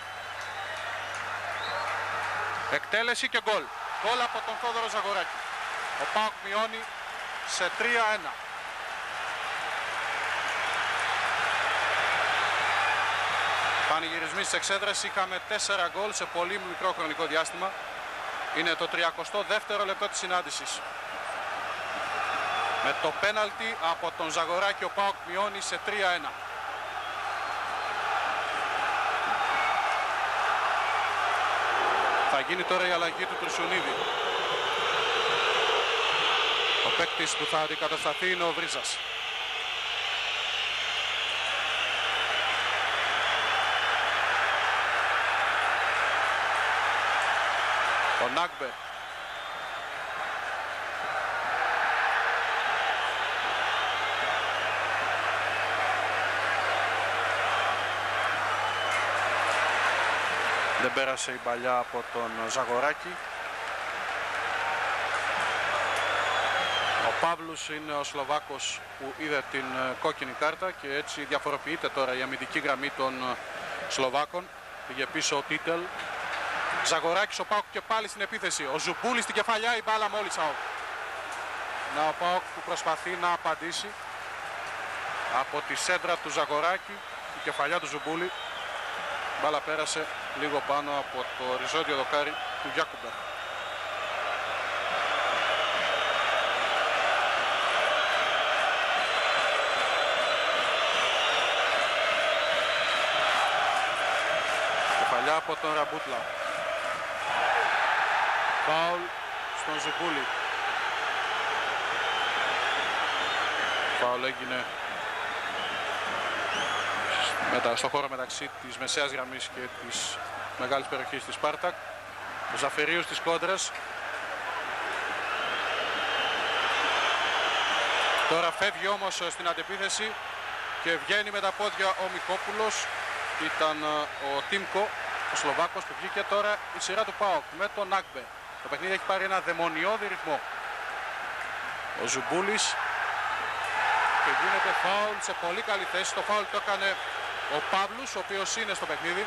Speaker 1: Εκτέλεση και γκολ. Γκολ από τον Θόδωρο Ζαγοράκη. Ο ΠΑΟΚ μειώνει σε 3-1. Πανηγυρισμοί στις εξέδρες, είχαμε 4 γκολ σε πολύ μικρό χρονικό διάστημα. Είναι το 32ο λεπτό της συνάντησης. Με το πέναλτι από τον Ζαγοράκη ο ΠΑΟΚ μειώνει σε 3-1. Θα γίνει τώρα η αλλαγή του Τουρσουνίδη. Ο παίκτης που θα αντικατασταθεί είναι ο Βρίζας. Ο Νάγκμπε. Δεν πέρασε η μπαλιά από τον Ζαγοράκη. Ο Παύλους είναι ο Σλοβάκος που είδε την κόκκινη κάρτα και έτσι διαφοροποιείται τώρα η αμυντική γραμμή των Σλοβάκων. Πήγε πίσω ο Τίτελ. Ζαγοράκης, ο ΠΑΟΚ και πάλι στην επίθεση. Ο Ζουμπούλης στην κεφαλιά, η μπάλα μόλις out. Να ο ΠΑΟΚ που προσπαθεί να απαντήσει από τη σέντρα του Ζαγοράκη, η κεφαλιά του Ζουμπούλη. Η μπάλα πέρασε λίγο πάνω από το οριζόντιο δοκάρι του Γιάκουμπερ. Κεφαλιά από τον Ραμπούτλα. Φάουλ στον Ζουμπούλη. Φάουλ έγινε στο χώρο μεταξύ της μεσαίας γραμμής και της μεγάλης περιοχής της Σπάρτακ. Ο Ζαφερίου στις κόντρες. Τώρα φεύγει όμως στην αντεπίθεση και βγαίνει με τα πόδια ο Μικόπουλος. Ήταν ο Τίμκο, ο Σλοβάκος που βγήκε. Τώρα η σειρά του ΠΑΟΚ με τον Νάκμπε. Το παιχνίδι έχει πάρει ένα δαιμονιώδη ρυθμό. Ο Ζουμπούλης και γίνεται φάουλ σε πολύ καλή θέση. Το φάουλ το έκανε ο Παύλους, ο οποίος είναι στο παιχνίδι.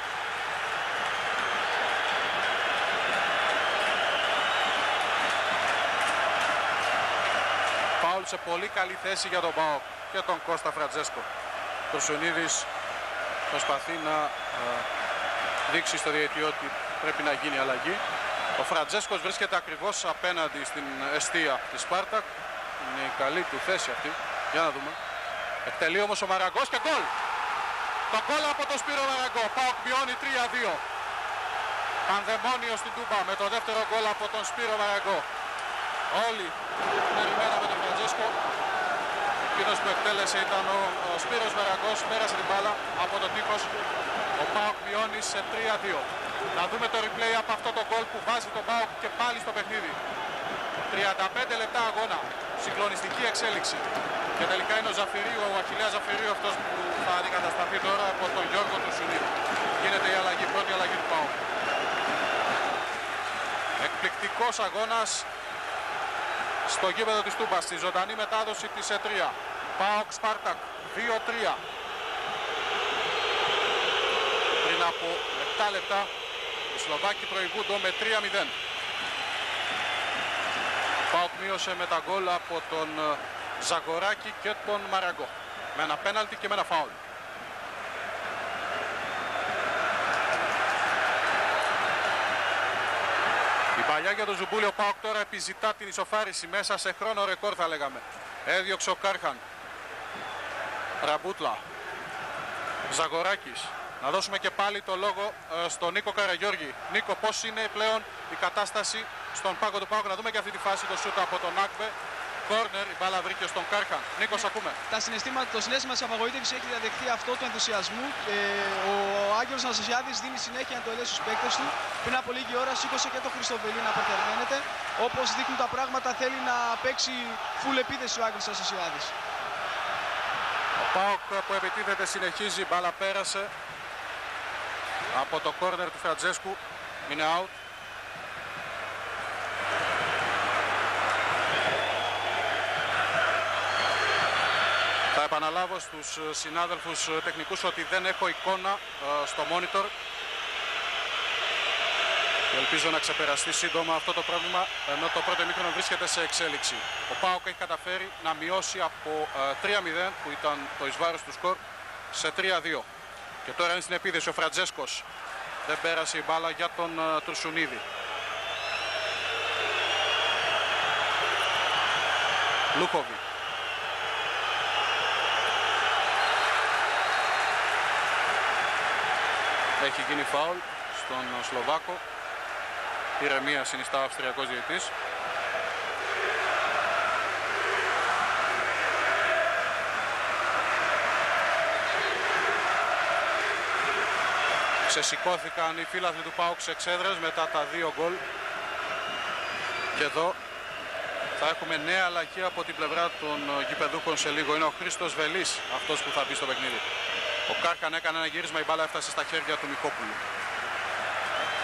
Speaker 1: Φάουλ σε πολύ καλή θέση για τον ΠΑΟΚ και τον Κώστα Φραντζέσκο. Ο Τουρσουνίδης προσπαθεί να δείξει στο διαιτητή ότι πρέπει να γίνει αλλαγή. Ο Φραντζέσκος βρίσκεται ακριβώς απέναντι στην εστία της Σπάρτακ. Είναι η καλή του θέση αυτή. Για να δούμε. Εκτελεί όμως ο Μαραγκός και γκολ. Το γκολ από τον Σπύρο Μαραγκό. ΠΑΟΚ μειώνει 3-2. Πανδαιμόνιο στην Τούμπα με το δεύτερο γκολ από τον Σπύρο Μαραγκό. Όλοι περιμέναμε τον Φραντζέσκο. Εκείνος που εκτέλεσε ήταν ο Σπύρος Μαραγκός. Πέρασε την μπάλα από τον τείχος. Ο ΠΑΟΚ μειώνει σε 3-2. Να δούμε το replay από αυτό το γκολ που βάζει τον ΠΑΟΚ και πάλι στο παιχνίδι. 35 λεπτά αγώνα. Συγκλονιστική εξέλιξη. Και τελικά είναι ο Ζαφυρίου, ο Αχιλλέας Ζαφυρίου, αυτός που θα αντικατασταθεί τώρα από τον Γιώργο Τουρσουνίδη. Γίνεται η αλλαγή, πρώτη αλλαγή του ΠΑΟΚ. Εκπληκτικός αγώνας στο γήπεδο της Τούμπας, στη ζωντανή μετάδοση της ΕΤΡΙΑ. ΠΑΟΚ Σπάρτακ 2-3. Πριν από 7 λεπτά οι Σλοβάκοι προηγούνται με 3-0. ΠΑΟΚ μείωσε με τα γκολ από τον Ζαγοράκη και τον Μαραγκό. Με ένα πέναλτι και με ένα φάουλ. Η παλιά για τον Ζουμπούλη. Ο ΠΑΟΚ τώρα επιζητά την ισοφάριση μέσα σε χρόνο ρεκόρ, θα λέγαμε. Έδιωξε ο Κάρχαν. Ραμπούτλα. Ζαγοράκης. Να δώσουμε και πάλι το λόγο στον Νίκο Καραγιώργη. Νίκο, πώς είναι πλέον η κατάσταση στον πάγκο του ΠΑΟΚ? Να δούμε και αυτή τη φάση, το σούτ από τον Νάκμπε. Κόρνερ, η μπάλα βρήκε στον Κάρχαν. Νίκος, ακούμε.
Speaker 3: Το συναίσθημα της απαγοήτευσης έχει διαδεχθεί αυτό του ενθουσιασμού. Ο Άγγελος Αναστασιάδης δίνει συνέχεια εντολές στους παίκτες του. Πριν από λίγη ώρα σήκωσε και το Χριστοβελί να απερχαιρμένεται. Όπως δείχνουν τα πράγματα, θέλει να παίξει full επίθεση ο Άγγελος Αναστασιάδης.
Speaker 1: Ο ΠΑΟΚ που επιτίθεται συνεχίζει, η μπάλα πέρασε από το κόρνερ του Φραντζέσκου. Είναι out. Θα επαναλάβω στους συνάδελφους τεχνικούς ότι δεν έχω εικόνα στο monitor και ελπίζω να ξεπεραστεί σύντομα αυτό το πρόβλημα, ενώ το πρώτο ημίχρονο βρίσκεται σε εξέλιξη. Ο ΠΑΟΚ έχει καταφέρει να μειώσει από 3-0 που ήταν το εις βάρος του σκορ σε 3-2. Και τώρα είναι στην επίθεση ο Φραντζέσκος. Δεν πέρασε η μπάλα για τον Τουρσουνίδη. Λούκοβι. Έχει γίνει φάουλ στον Σλοβάκο. Ηρεμία συνιστά ο Αυστριακός διαιτητής. Ξεσηκώθηκαν οι φίλαθλοι του ΠΑΟΚ σε εξέδρες μετά τα 2 γκολ. Και εδώ θα έχουμε νέα αλλαγή από την πλευρά των γηπεδούχων σε λίγο. Είναι ο Χρήστος Βελής αυτός που θα μπει στο παιχνίδι. Ο Κάρχαν έκανε ένα γύρισμα, η μπάλα έφτασε στα χέρια του Μικόπουλου.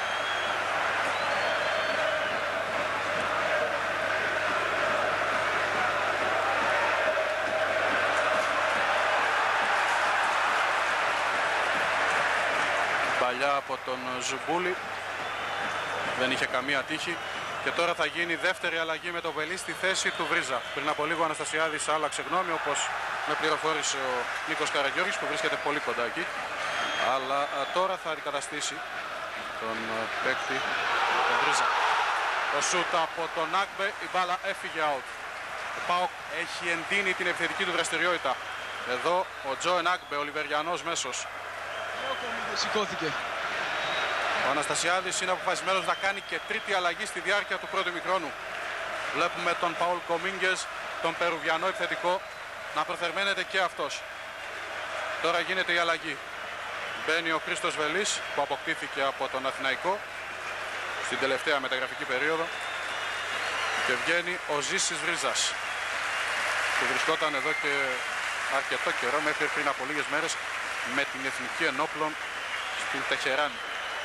Speaker 1: από τον Ζουμπούλη. Δεν είχε καμία τύχη. Και τώρα θα γίνει δεύτερη αλλαγή με το Βελή στη θέση του Βρίζα. Πριν από λίγο ο Αναστασιάδης άλλαξε γνώμη, όπως με πληροφόρησε ο Νίκος Καραγιώργης που βρίσκεται πολύ κοντά εκεί. Αλλά τώρα θα αντικαταστήσει τον παίκτη, τον Βρίζα. Ο σούτ από τον Νάκμπε, η μπάλα έφυγε out. Ο ΠΑΟΚ έχει εντείνει την επιθετική του δραστηριότητα. Εδώ ο Τζο Νάκμπε, ο Λιβεριανός μέσος.
Speaker 3: Σηκώθηκε.
Speaker 1: Ο Αναστασιάδης είναι αποφασισμένος να κάνει και τρίτη αλλαγή στη διάρκεια του πρώτου ημιχρόνου. Βλέπουμε τον Παούλ Κομίνγκες, τον Περουβιανό επιθετικό, να προθερμαίνεται και αυτός. Τώρα γίνεται η αλλαγή. Μπαίνει ο Χρήστος Βελής που αποκτήθηκε από τον Αθηναϊκό στην τελευταία μεταγραφική περίοδο και βγαίνει ο Ζήσης Βρίζας που βρισκόταν εδώ και αρκετό καιρό μέχρι πριν από λίγες μέρες με την Εθνική Ενόπλων στην Τεχεράνη.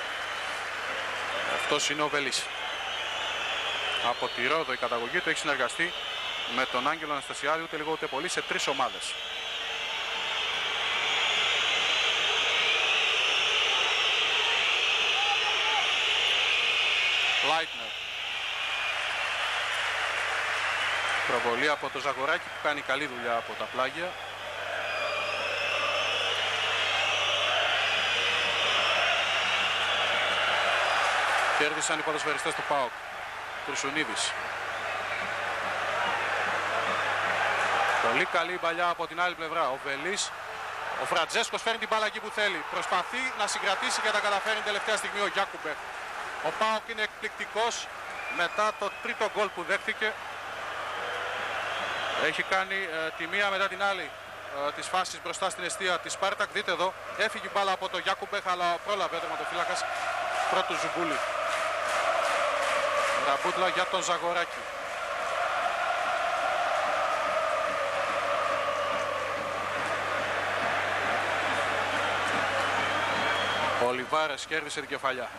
Speaker 1: Αυτός είναι ο Βελής. Από τη Ρόδο η καταγωγή του, έχει συνεργαστεί με τον Άγγελο Αναστασιάδη ούτε λίγο ούτε πολύ σε 3 ομάδες. Λάιτνερ. Προβολή από το Ζαγοράκι που κάνει καλή δουλειά από τα πλάγια. Κέρδισαν οι ποδοσφαιριστές του ΠΑΟΚ. Τρουσουνίδης. Πολύ καλή παλιά από την άλλη πλευρά. Ο Βελής. Ο Φραντζέσκος φέρνει την μπάλα εκεί που θέλει. Προσπαθεί να συγκρατήσει και τα καταφέρει την τελευταία στιγμή ο Γιάκουμπερ. Ο ΠΑΟΚ είναι εκπληκτικός μετά το τρίτο γκολ που δέχτηκε. Έχει κάνει τη μία μετά την άλλη τις φάσεις μπροστά στην εστία της Σπάρτακ. Δείτε εδώ, έφυγε η μπάλα από το Γιάκουμπερ, αλλά πρόλαβε τερματοφύλακας πρώτου Ζουμπούλη. Ραμπούτλα για τον Ζαγοράκη. Ο Λιβάρες κέρδισε την κεφαλιά.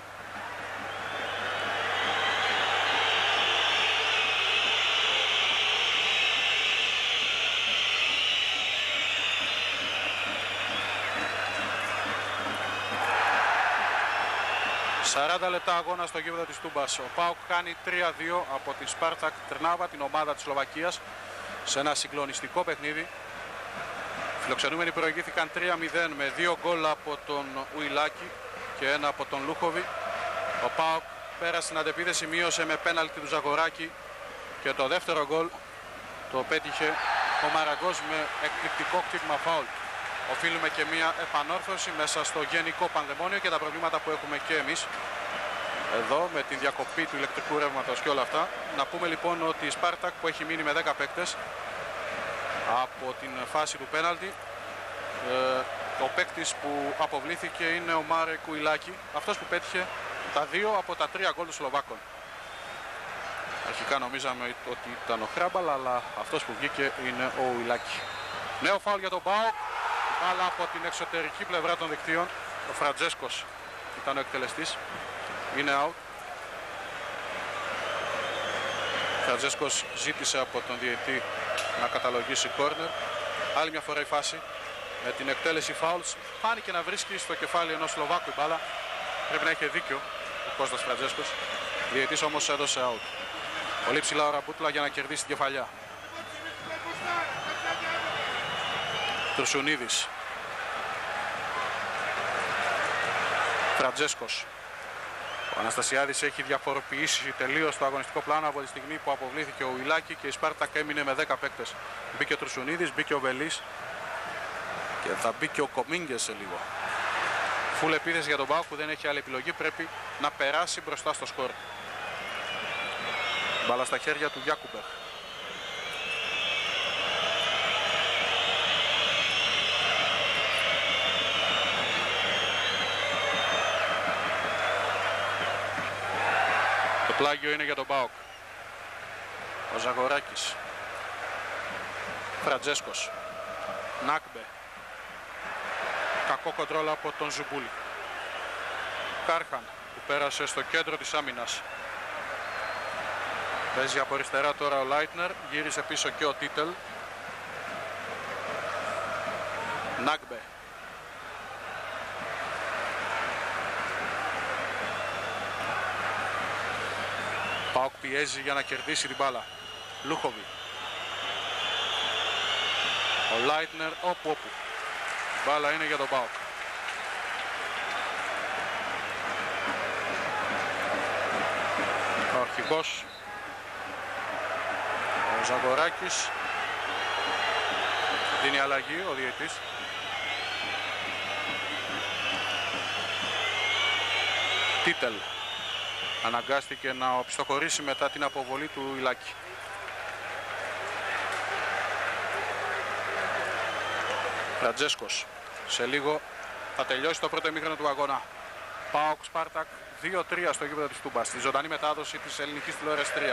Speaker 1: «40 λεπτά αγώνα στο γήπεδο της Τούμπας. Ο ΠΑΟΚ κάνει 3-2 από τη Σπάρτακ Τρνάβα, την ομάδα της Σλοβακίας, σε ένα συγκλονιστικό παιχνίδι. Φιλοξενούμενοι προηγήθηκαν 3-0 με 2 γκολ από τον Ουιλάκη και 1 από τον Λούχοβι. Ο ΠΑΟΚ πέρασε στην αντεπίθεση, μείωσε με πέναλτι του Ζαγοράκη και το δεύτερο γκολ το πέτυχε ο Μαραγκός με εκπληκτικό χτύπημα φάουλ. Οφείλουμε και μία επανόρθωση μέσα στο γενικό πανδαιμόνιο και τα προβλήματα που έχουμε και εμείς εδώ με την διακοπή του ηλεκτρικού ρεύματος και όλα αυτά. Να πούμε λοιπόν ότι η Σπάρτακ που έχει μείνει με 10 παίκτες από την φάση του πέναλτι, ο παίκτης που αποβλήθηκε είναι ο Μάρε Κουιλάκη, αυτός που πέτυχε τα 2 από τα 3 γκολ των Σλοβάκων. Αρχικά νομίζαμε ότι ήταν ο Χράμπαλ, αλλά αυτός που βγήκε είναι ο Ουιλάκη. Νέο φάουλ για τον ΠΑΟΚ, αλλά από την εξωτερική πλευρά των δικτύων. Ο Φραντζέσκος ήταν ο εκτελεστής. Είναι out. Ο Φραντζέσκος ζήτησε από τον διαιτητή να καταλογίσει κόρνερ. Άλλη μια φορά η φάση με την εκτέλεση φάουλς. Φάνηκε να βρίσκει στο κεφάλι ενός Σλοβάκου η μπάλα. Πρέπει να είχε δίκιο ο Κώστας Φραντζέσκος. Ο διαιτητής όμως έδωσε out. Πολύ ψηλά ο Ραμπούτλα για να κερδίσει την κεφαλιά. Τρουσουνίδης. Φραντζέσκος. Ο Αναστασιάδης έχει διαφοροποιήσει τελείως το αγωνιστικό πλάνο από τη στιγμή που αποβλήθηκε ο Ουιλάκη και η Σπάρτακ έμεινε με 10 παίκτες. Μπήκε ο Τρουσουνίδης, μπήκε ο Βελής και θα μπει και ο Κομίνγκες σε λίγο. Φουλ επίθεση για τον ΠΑΟΚ που δεν έχει άλλη επιλογή, πρέπει να περάσει μπροστά στο σκορ. Μπάλα στα χέρια του Γιάκουμπερ. Το πλάγιο είναι για τον ΠΑΟΚ. Ο Ζαγοράκης. Φραντζέσκος. Νάκμπε. Κακό κοντρόλ από τον Ζουμπούλη. Κάρχαν που πέρασε στο κέντρο της άμυνας. Παίζει από αριστερά τώρα ο Λάιτνερ. Γύρισε πίσω και ο Τίτελ. Νάκμπε. ΠΑΟΚ πιέζει για να κερδίσει την μπάλα. Λούχοβι. Ο Λάιτνερ όπου. Η μπάλα είναι για τον ΠΑΟΚ. Ο αρχηγός, ο Ζαγοράκης, δίνει αλλαγή ο διαιτής. Τίτελ αναγκάστηκε να οπισθοχωρήσει μετά την αποβολή του Ιλάκη. Φραντζέσκος σε λίγο θα τελειώσει το πρώτο ημίχρονο του αγώνα. ΠΑΟΚ Σπάρτακ 2-3 στο γήπεδο της Τούμπας, στη ζωντανή μετάδοση της ελληνικής τηλεόρασης 3.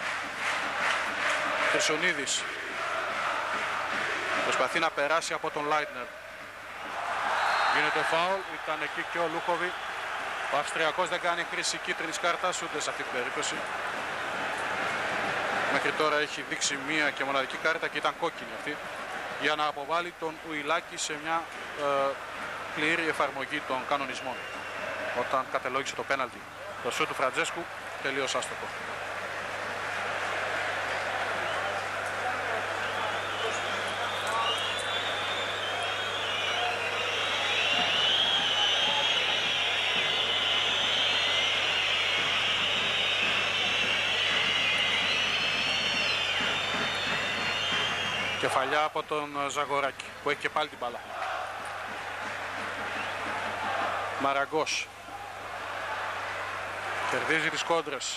Speaker 1: Χρυσονίδης προσπαθεί να περάσει από τον Λάιτνερ. Γίνεται φάουλ, ήταν εκεί και ο Λούχοβι. Ο Αυστριακός δεν κάνει χρήση κίτρινης κάρτας ούτε σε αυτή την περίπτωση. Μέχρι τώρα έχει δείξει μία και μοναδική κάρτα και ήταν κόκκινη αυτή, για να αποβάλει τον Ουιλάκη σε μια πλήρη εφαρμογή των κανονισμών όταν κατελόγησε το πέναλτι. Το σούτ του Φραντζέσκου τελείως άστοχο. Κεφαλιά από τον Ζαγοράκη που έχει και πάλι την μπάλα. Μαραγκός κερδίζει τις κόντρες.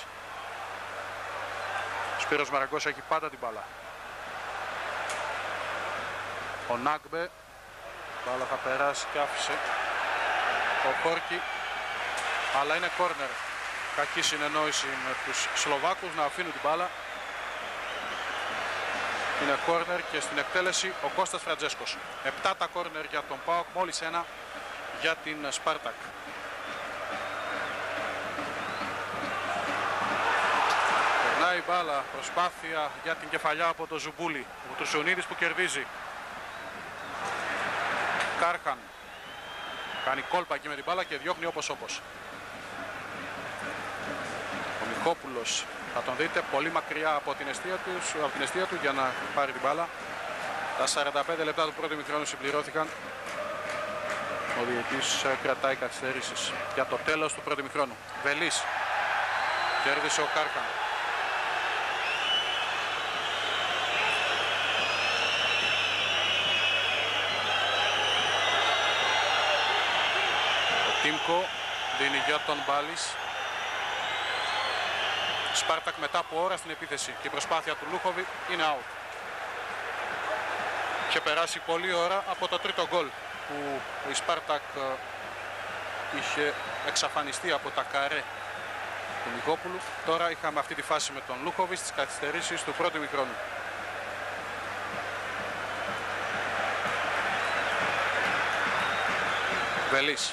Speaker 1: Σπύρος Μαραγκός έχει πάντα την μπάλα. Ο Νάγκμπε, μπάλα θα περάσει και άφησε ο Χόρκι, αλλά είναι κόρνερ. Κακή συνεννόηση με τους Σλοβάκους να αφήνουν την μπάλα. Είναι κόρνερ και στην εκτέλεση ο Κώστας Φραντζέσκος. 7 τα κόρνερ για τον ΠΑΟΚ, μόλις ένα για την Σπάρτακ. Περνάει η μπάλα, προσπάθεια για την κεφαλιά από το Ζουμπούλη. Ο Τρουσουνίδης που κερδίζει. Κάρχαν κάνει κόλπα εκεί με την μπάλα και διώχνει όπως. Ο Μιχόπουλος θα τον δείτε πολύ μακριά από την αιστεία του για να πάρει την μπάλα. Τα 45 λεπτά του πρώτου ημιχρόνου συμπληρώθηκαν. Ο διαιτής κρατάει καθυστερήσεις για το τέλος του πρώτου ημιχρόνου. Βελής κέρδισε ο Κάρχαν. Ο Τίμκο δίνει για τον Μπάλης. Σπάρτακ μετά από ώρα στην επίθεση και η προσπάθεια του Λούχοβι είναι out. Είχε περάσει πολλή ώρα από το τρίτο γκολ που η Σπάρτακ είχε εξαφανιστεί από τα καρέ του Νικόπουλου. Τώρα είχαμε αυτή τη φάση με τον Λούχοβι στις καθυστερήσεις του πρώτου ημιχρόνου. Βελής.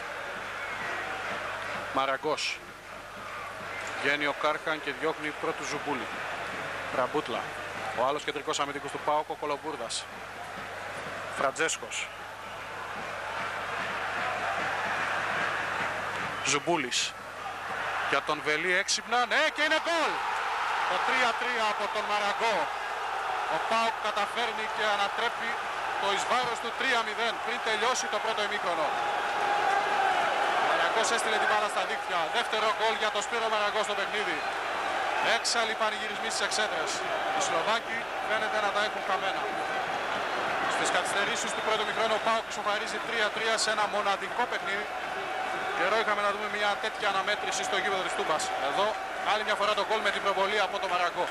Speaker 1: Μαραγκός. Βγαίνει ο Κάρχαν και διώχνει πρώτου Ζουμπούλη. Ραμπούτλα. Ο άλλος κεντρικός αμυντικός του ΠΑΟΚ, ο Κολομπούρδας. Φραντζέσκος. Ζουμπούλης. Για τον Βελή έξυπνα. Ναι, και είναι γκολ! Το 3-3 από τον Μαραγκό. Ο ΠΑΟΚ καταφέρνει και ανατρέπει το εις βάρος του 3-0 πριν τελειώσει το πρώτο ημίχρονο. Μαραγκός έστειλε την μπάλα στα δίκτυα. Δεύτερο γκολ για το Σπύρο Μαραγκό στο παιχνίδι. Έξαλλοι πανηγυρισμοί στις εξέδρες. Οι Σλοβάκοι φαίνεται να τα έχουν καμένα. Στις καθυστερήσεις του πρώτου ημιχρόνου ο ΠΑΟΚ ισοφαρίζει 3-3 σε ένα μοναδικό παιχνίδι. Καιρό είχαμε να δούμε μια τέτοια αναμέτρηση στο γήπεδο της Τούμπας. Εδώ άλλη μια φορά το γκολ με την προβολή από το Μαραγκό.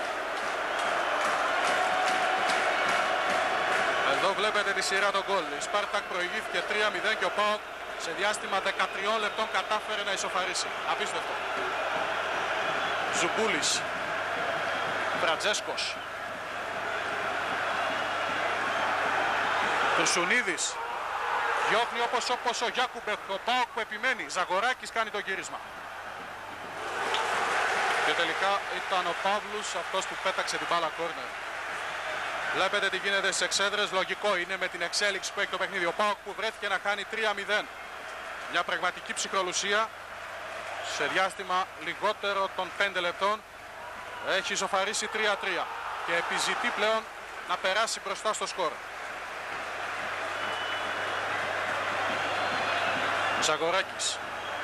Speaker 1: Εδώ βλέπετε τη σειρά των γκολ. Η Σπάρτακ προηγήθηκε 3-0 και ο ΠΑΟΚ σε διάστημα 13 λεπτών κατάφερε να ισοφαρίσει. Απίστευτο. Ζουμπούλης. Φραντζέσκος. Τρουσουνίδης. Διώχνει όπως ο Γιάκουμπεκ. Ο ΠΑΟΚ που επιμένει. Ζαγοράκης κάνει το γύρισμα. Και τελικά ήταν ο Παύλους αυτός που πέταξε την μπάλα κόρνερ. Βλέπετε τι γίνεται στις εξέδρες. Λογικό είναι με την εξέλιξη που έχει το παιχνίδι. Ο ΠΑΟΚ που βρέθηκε να χάνει 3-0. Μια πραγματική ψυχρολουσία σε διάστημα λιγότερο των 5 λεπτών έχει ισοφαρίσει 3-3 και επιζητεί πλέον να περάσει μπροστά στο σκορ. Ζαγοράκης.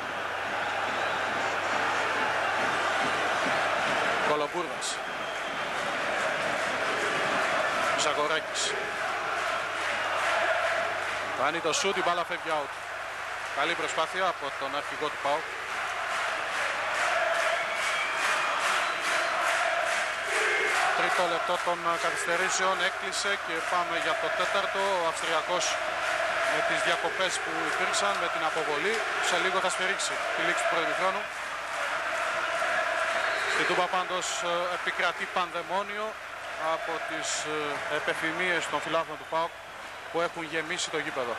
Speaker 1: Κολομπούρδας. Ζαγοράκης. Κάνει το σούτ, η μπάλα φεύγει out. Καλή προσπάθεια από τον αρχηγό του ΠΑΟΚ. Τρίτο λεπτό των καθυστερήσεων έκλεισε και πάμε για το τέταρτο. Ο Αυστριακός με τις διακοπές που υπήρξαν, με την αποβολή, σε λίγο θα σφυρίξει τη λήξη του πρώτου χρόνου. Στην Τούμπα πάντως επικρατεί πανδαιμόνιο από τις επεφημίες των φιλάθλων του ΠΑΟΚ που έχουν γεμίσει το γήπεδο.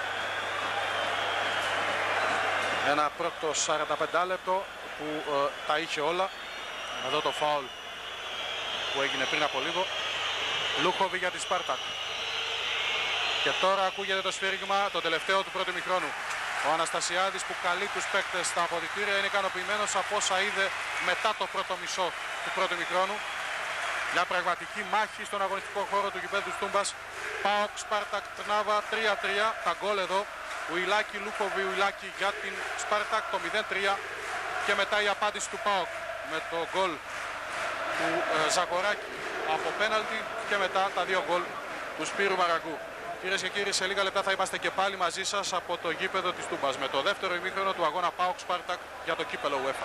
Speaker 1: Ένα πρώτο 45 λεπτό που τα είχε όλα. Εδώ το φάουλ που έγινε πριν από λίγο. Λούκοβι για τη Σπάρτακ. Και τώρα ακούγεται το σφύριγμα, το τελευταίο του πρώτου ημιχρόνου. Ο Αναστασιάδης που καλεί τους παίκτες στα αποδυτήρια είναι ικανοποιημένος από όσα είδε μετά το πρώτο μισό του πρώτου ημιχρόνου. Μια πραγματική μάχη στον αγωνιστικό χώρο του γηπέδου της Τούμπας. ΠΑΟΚ Σπάρτακ Τρνάβα 3-3. Τα γκολ εδώ. Ουιλάκη, Λούκοβι, Ουιλάκη για την Σπάρτακ το 0-3. Και μετά η απάντηση του ΠΑΟΚ με το γκολ του Ζαγοράκη από πέναλτι και μετά τα δύο γκολ του Σπύρου Μαραγκού. Κυρίες και κύριοι, σε λίγα λεπτά θα είμαστε και πάλι μαζί σας από το γήπεδο της Τούμπας με το δεύτερο ημίχρονο του αγώνα ΠΑΟΚ Σπάρτακ για το κύπελο UEFA.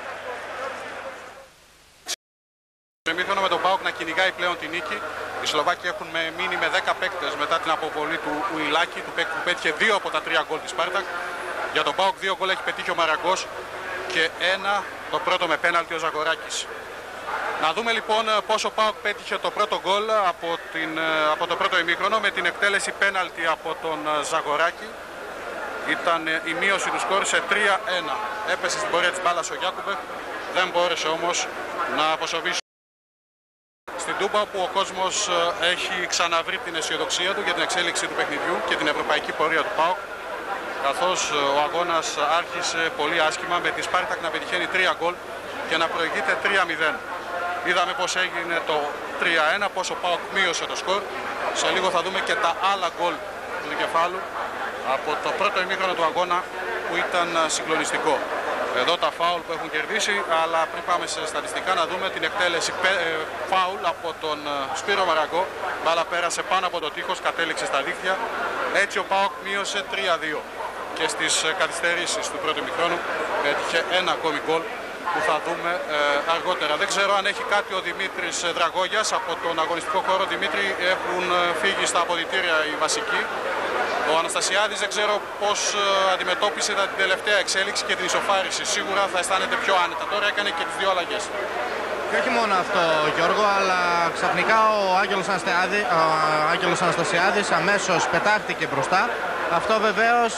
Speaker 1: Το ημίχρονο με τον ΠΑΟΚ να κυνηγάει πλέον την νίκη. Οι Σλοβάκοι έχουν μείνει με 10 παίκτες μετά την αποβολή του Ουιλάκη, του παίκτη που πέτυχε 2 από τα 3 γκολ της Σπάρτακ. Για τον ΠΑΟΚ 2 γκολ έχει πετύχει ο Μαραγκός και ένα, το πρώτο με πέναλτι, ο Ζαγοράκης. Να δούμε λοιπόν πόσο ΠΑΟΚ πέτυχε το πρώτο γκολ από το πρώτο ημίχρονο με την εκτέλεση πέναλτι από τον Ζαγοράκη. Ήταν η μείωση του σκορ σε 3-1. Έπεσε στην πορεία της μπάλας ο Γιάκουμπεκ, δεν μπόρεσε όμως να αποσοβήσει. Στην Τούμπα που ο κόσμος έχει ξαναβρει την αισιοδοξία του για την εξέλιξη του παιχνιδιού και την ευρωπαϊκή πορεία του ΠΑΟΚ, καθώς ο αγώνας άρχισε πολύ άσχημα με τη Σπάρτακ να πετυχαίνει 3 γκολ και να προηγείται 3-0. Είδαμε πως έγινε το 3-1, πως ο ΠΑΟΚ μείωσε το σκορ. Σε λίγο θα δούμε και τα άλλα γκολ του δικεφάλου από το πρώτο ημίχρονο του αγώνα που ήταν συγκλονιστικό. Εδώ τα φάουλ που έχουν κερδίσει, αλλά πριν πάμε σε στατιστικά να δούμε την εκτέλεση φάουλ από τον Σπύρο Μαραγκό. Μπάλα πέρασε πάνω από το τείχος, κατέληξε στα δίχτυα. Έτσι ο ΠΑΟΚ μείωσε 3-2. Και στις καθυστερήσεις του πρώτου ημιχρόνου έτυχε ένα ακόμη γκολ που θα δούμε αργότερα. Δεν ξέρω αν έχει κάτι ο Δημήτρης Δραγόγιας από τον αγωνιστικό χώρο. Δημήτρη, έχουν φύγει στα αποδυτήρια οι βασικοί. Ο Αναστασιάδης δεν ξέρω πώς αντιμετώπισε την τελευταία εξέλιξη και την ισοφάριση. Σίγουρα θα αισθάνεται πιο άνετα. Τώρα έκανε και τις δύο αλλαγές.
Speaker 4: Και όχι μόνο αυτό, Γιώργο, αλλά ξαφνικά ο Άγγελος Αναστασιάδης αμέσως πετάχτηκε μπροστά. Αυτό βεβαίως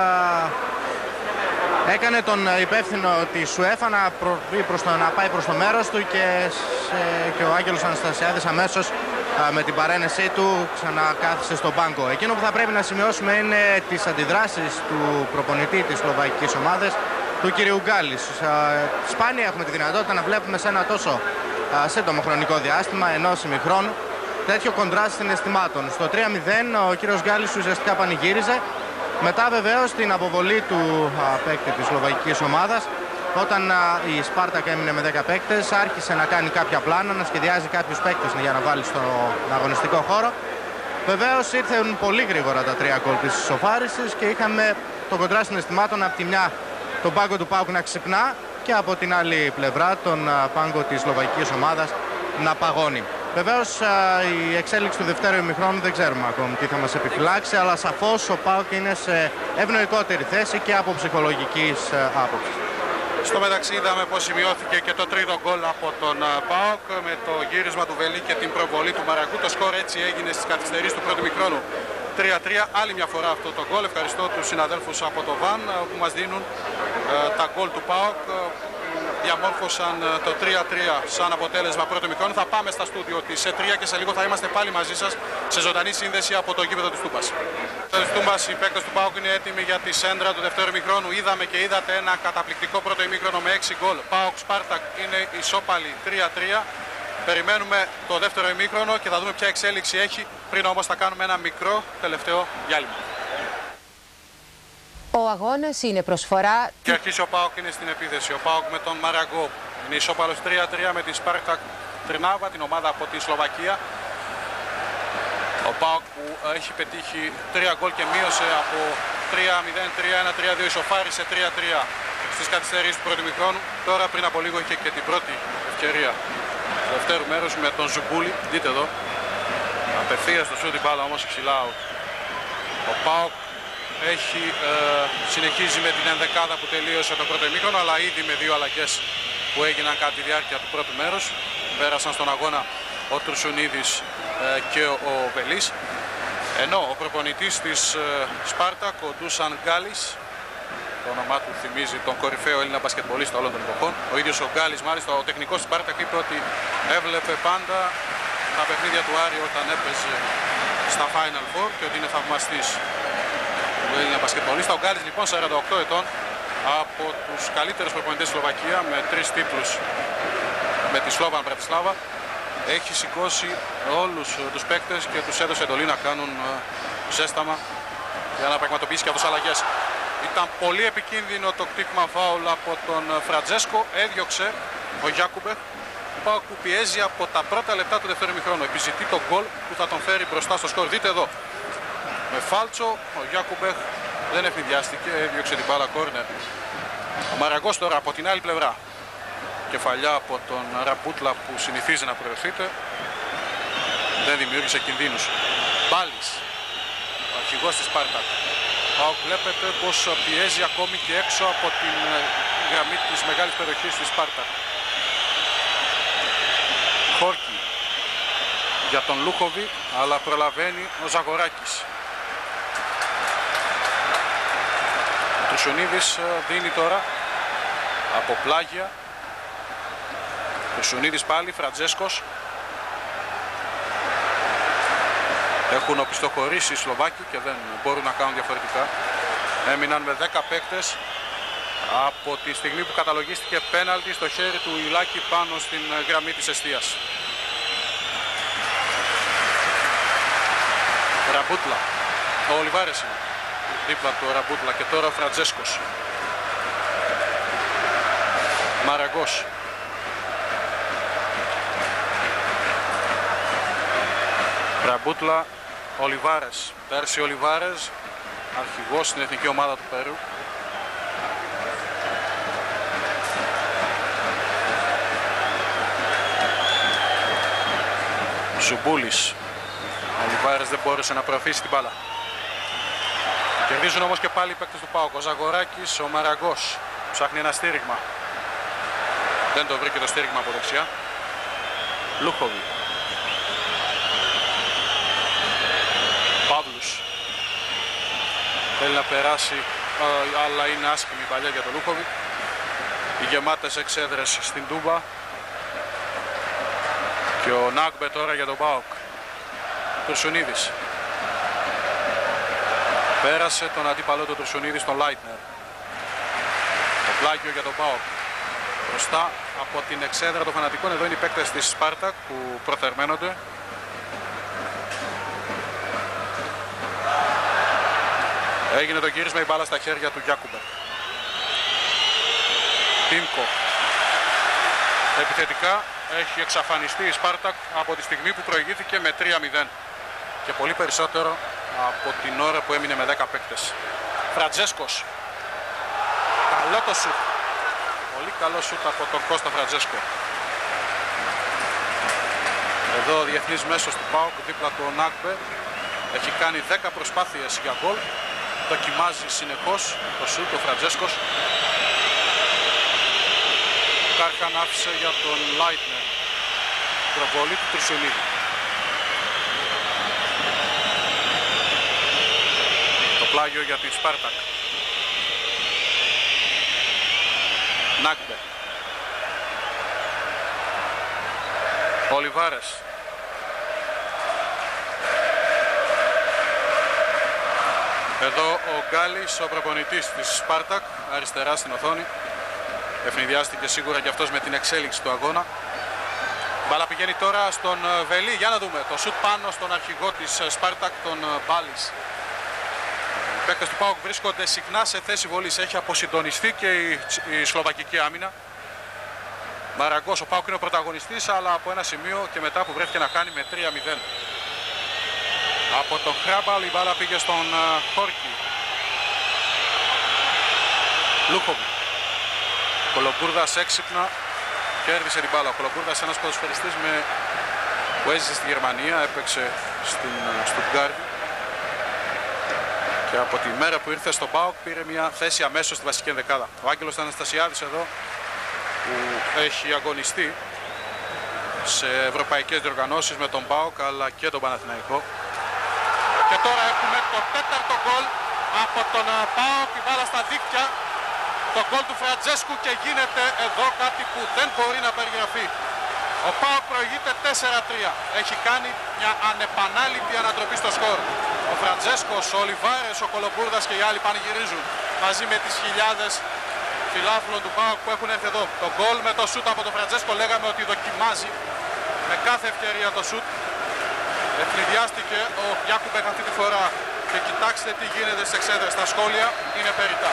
Speaker 4: έκανε τον υπεύθυνο της UEFA να πάει προς το μέρος του και ο Άγγελος Αναστασιάδης αμέσως με την παρένεσή του ξανακάθισε στον πάγκο. Εκείνο που θα πρέπει να σημειώσουμε είναι τις αντιδράσεις του προπονητή της σλοβακικής ομάδας, του κυρίου Γκάλης. Σπάνια έχουμε τη δυνατότητα να βλέπουμε σε ένα τόσο σύντομο χρονικό διάστημα, ενός ημιχρόνου, τέτοιο κοντράστ συναισθημάτων. Στο 3-0 ο κύριος Γκάλης ουσιαστικά πανηγύριζε. Μετά βεβαίως την αποβολή του παίκτη της σλοβακικής ομάδας, όταν η Σπάρτακ έμεινε με 10 παίκτες, άρχισε να κάνει κάποια πλάνα, να σχεδιάζει κάποιους παίκτες για να βάλει στον αγωνιστικό χώρο. Βεβαίως ήρθαν πολύ γρήγορα τα 3 γκολ της ισοφάρισης και είχαμε το κοντράστ συναισθημάτων από τη μια τον πάγκο του ΠΑΟΚ να ξυπνά και από την άλλη πλευρά τον πάγκο της σλοβακικής ομάδας να παγώνει. Βεβαίως η εξέλιξη του δευτέρου ημιχρόνου δεν ξέρουμε ακόμη τι θα μας επιφυλάξει, αλλά σαφώς ο ΠΑΟΚ είναι σε ευνοϊκότερη θέση και από ψυχολογικής άποψης.
Speaker 1: Στο μεταξύ είδαμε πως σημειώθηκε και το τρίτο γκολ από τον ΠΑΟΚ με το γύρισμα του Βελή και την προβολή του Μαραγκού. Το σκορ έτσι έγινε στις καθυστερήσεις του πρώτου ημιχρόνου 3-3. Άλλη μια φορά αυτό το γκολ. Ευχαριστώ τους συναδέλφους από το ΒΑΝ που μας δίνουν τα γκολ του ΠΑΟΚ. διαμόρφωσαν το 3-3 σαν αποτέλεσμα πρώτο ημιχρόνου. Θα πάμε στα στούντιο της ΕΤΡΙΑ και σε λίγο θα είμαστε πάλι μαζί σας σε ζωντανή σύνδεση από το γήπεδο της Τούμπας. Οι παίκτες του ΠΑΟΚ είναι έτοιμοι για τη σέντρα του δεύτερου ημιχρόνου. Είδαμε και είδατε ένα καταπληκτικό πρώτο ημίχρονο με 6 γκολ. ΠΑΟΚ Σπάρτακ είναι ισόπαλη 3-3. Περιμένουμε το δεύτερο ημίχρονο και θα δούμε ποια εξέλιξη έχει. Πριν όμως θα κάνουμε ένα μικρό τελευταίο διάλειμμα.
Speaker 2: Ο αγώνας είναι προσφορά.
Speaker 1: Και αρχίσει ο ΠΑΟΚ, είναι στην επίθεση. Ο ΠΑΟΚ με τον Μαραγκό. Είναι ισόπαλος 3-3 με τη Σπάρτακ Τρινάβα, την ομάδα από τη Σλοβακία. Ο ΠΑΟΚ που έχει πετύχει 3 γκολ και μείωσε από 3-0, 3-1, 3-2, ισοφάρισε 3-3 στις καθυστερήσεις του πρώτου ημιχρόνου. Τώρα πριν από λίγο είχε και την πρώτη ευκαιρία του δεύτερου μέρους με τον Ζουμπούλη. Δείτε εδώ, απευθείας στο σούτ, η μπάλα όμως ψηλά. Ο ΠΑΟΚ συνεχίζει με την ενδεκάδα που τελείωσε το πρώτο ημίχρονο, αλλά ήδη με 2 αλλαγές που έγιναν κατά τη διάρκεια του πρώτου μέρους. Πέρασαν στον αγώνα ο Τρουσουνίδης και ο Βελής, ενώ ο προπονητής της Σπάρτακ, ο Ντούσαν Γκάλης, το όνομά του θυμίζει τον κορυφαίο Έλληνα μπασκετμπολίστα όλων των εποχών. Ο ίδιος ο Γκάλης, μάλιστα, ο τεχνικός της Σπάρτακ, είπε ότι έβλεπε πάντα τα παιχνίδια του Άρη όταν έπαιζε στα Final Four και ότι είναι θαυμαστής του Έλληνα μπασκετμπολίστα. Ο Γκάλης λοιπόν 48 ετών, από τους καλύτερους προπονητές στη Σλοβακία, με 3 τίτλους με τη Σλόβαν Μπρατισλάβα, έχει σηκώσει όλους τους παίκτες και τους έδωσε εντολή να κάνουν ζέσταμα για να πραγματοποιήσει και αυτός αλλαγές. Ήταν πολύ επικίνδυνο το κτύπημα φάουλ από τον Φραντζέσκο, έδιωξε ο Γιάκουμπεχ, που πιέζει από τα πρώτα λεπτά του δεύτερου ημιχρόνου. Επιζητεί το γκολ που θα τον φέρει μπροστά στο σκορ. Δείτε εδώ, με φάλτσο ο Γιάκουμπεχ δεν ευνηδιάστηκε, έδιωξε την μπάλα κόρνερ. Ο Μαραγκός τώρα από την άλλη πλευρά, κεφαλιά από τον Ραμπούτλα που συνηθίζει να προωθείται, δεν δημιούργησε κινδύνους. Μπάλης, ο αρχηγός της Σπάρτακ. Βλέπετε πως πιέζει ακόμη και έξω από την γραμμή της μεγάλης περιοχής της Σπάρτακ. Χόρκι για τον Λούχοβι, αλλά προλαβαίνει ο Ζαγοράκης. Ο Τρουσουνίδης δίνει τώρα από πλάγια. Τρουσουνίδης πάλι, Φραντζέσκος. Έχουν οπισθοχωρήσει οι Σλοβάκοι και δεν μπορούν να κάνουν διαφορετικά. Έμειναν με 10 παίκτες από τη στιγμή που καταλογίστηκε πέναλτι στο χέρι του Ιλάκη πάνω στην γραμμή της εστίας. Ραμπούτλα. Ο Ολιβάρες είναι δίπλα του Ραμπούτλα και τώρα ο Φραντζέσκος. Μαραγκός. Ραμπούτλα, Ολιβάρες. Πέρσι Ολιβάρες, αρχηγός στην εθνική ομάδα του Περού. Ζουμπούλης. Ο Ολιβάρες δεν μπόρεσε να προωθήσει την μπάλα. Κερδίζουν όμως και πάλι οι παίκτες του ΠΑΟΚ. Ο Ζαγοράκης, ο Μαραγκός ψάχνει ένα στήριγμα. Δεν το βρήκε το στήριγμα από δεξιά. Λούχοβι. Παύλους. Θέλει να περάσει, αλλά είναι άσχημη η παλιά για τον Λούχοβι. Οι γεμάτες εξέδρες στην Τούμπα. Και ο Νάγκμπε τώρα για τον ΠΑΟΚ. Τρουσουνίδης. Πέρασε τον αντίπαλό του Τρουσουνίδη στον Λάιτνερ. Το πλάγιο για τον ΠΑΟΚ. Μπροστά από την εξέδρα των φανατικών, εδώ είναι οι παίκτες της Σπάρτακ που προθερμαίνονται. Έγινε το γύρισμα, η μπάλα στα χέρια του Γιάκουμπερ. Τίμκο. Επιθετικά έχει εξαφανιστεί η Σπάρτακ από τη στιγμή που προηγήθηκε με 3-0 και πολύ περισσότερο από την ώρα που έμεινε με 10 παίκτες. Φραντζέσκος. Καλό το σουτ. Πολύ καλό σουτ από τον Κώστα Φραντζέσκο. Εδώ ο διεθνής μέσος του ΠΑΟΚ δίπλα του Νάγκμπε. Έχει κάνει 10 προσπάθειες για γκολ. Δοκιμάζει συνεχώς το σουτ ο Φραντζέσκος. Κάρχαν άφησε για τον Λάιτνερ. Προβολή του Τρουσουνίδη. Το πλάγιο για την Σπάρτακ. Νάγκμπε. Ολιβάρες. Εδώ ο Γκάλης, ο προπονητής της Σπάρτακ, αριστερά στην οθόνη. Ευνηδιάστηκε σίγουρα και αυτός με την εξέλιξη του αγώνα. Μπάλα πηγαίνει τώρα στον Βελή, για να δούμε. Το σουτ πάνω στον αρχηγό της Σπάρτακ, τον Μπάλης. Οι παίκτες του ΠΑΟΚ βρίσκονται συχνά σε θέση βολής. Έχει αποσυντονιστεί και η σλοβακική άμυνα. Μαραγκός, ο ΠΑΟΚ είναι ο πρωταγωνιστής, αλλά από ένα σημείο και μετά που βρέθηκε να χάνει με 3-0. Από τον Χράμπαλ η μπάλα πήγε στον Χόρκι. Λούκοβι. Κολομπούρδας έξυπνα κέρδισε την μπάλα. Ο Κολομπούρδας, ένας ποδοσφαιριστής που έζησε στη Γερμανία, έπαιξε στην Στουτγκάρδη και από τη μέρα που ήρθε στον ΠΑΟΚ πήρε μια θέση αμέσως στη βασική ενδεκάδα. Ο Άγγελος Αναστασιάδης εδώ, που έχει αγωνιστεί σε ευρωπαϊκές διοργανώσεις με τον ΠΑΟΚ αλλά και τον Παναθηναϊκό. Και τώρα έχουμε το τέταρτο γκολ από τον ΠΑΟΚ, η μπάλα στα δίκτυα, το γκολ του Φραντζέσκου, και γίνεται εδώ κάτι που δεν μπορεί να περιγραφεί. Ο ΠΑΟΚ προηγείται 4-3. Έχει κάνει μια ανεπανάληπτη ανατροπή στο σκορ. Ο Φραντζέσκος, ο Ολιβάρες, ο Κολομπούρδας και οι άλλοι πανηγυρίζουν μαζί με τις χιλιάδες φιλάθλων του ΠΑΟΚ που έχουν έρθει εδώ. Το γκολ με το σούτ από τον Φραντζέσκο, λέγαμε ότι δοκιμάζει με κάθε ευκαιρία το σούτ. Ευνηδιάστηκε ο Γιάκουμπεκ αυτή τη φορά και κοιτάξτε τι γίνεται στις εξέδρες. Τα σχόλια είναι περιττά.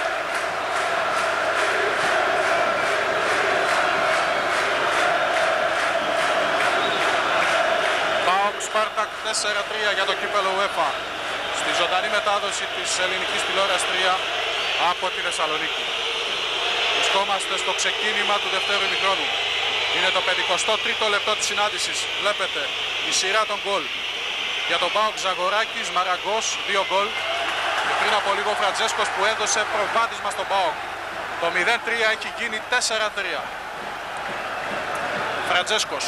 Speaker 1: ΠΑΟΚ Σπάρτακ 4-3 για το κύπελλο UEFA στη ζωντανή μετάδοση της ελληνικής τηλεόρασης 3 από τη Θεσσαλονίκη. Βρισκόμαστε στο ξεκίνημα του δευτέρου ημιχρόνου. Είναι το 53ο λεπτό της συνάντησης. Βλέπετε η σειρά των γκολ. Για τον ΠΑΟΚ Ζαγοράκης, Μαραγκός, 2 γκολ. Και πριν από λίγο ο Φραντζέσκος που έδωσε προβάδισμα στον ΠΑΟΚ. Το 0-3 έχει γίνει 4-3. Φραντζέσκος.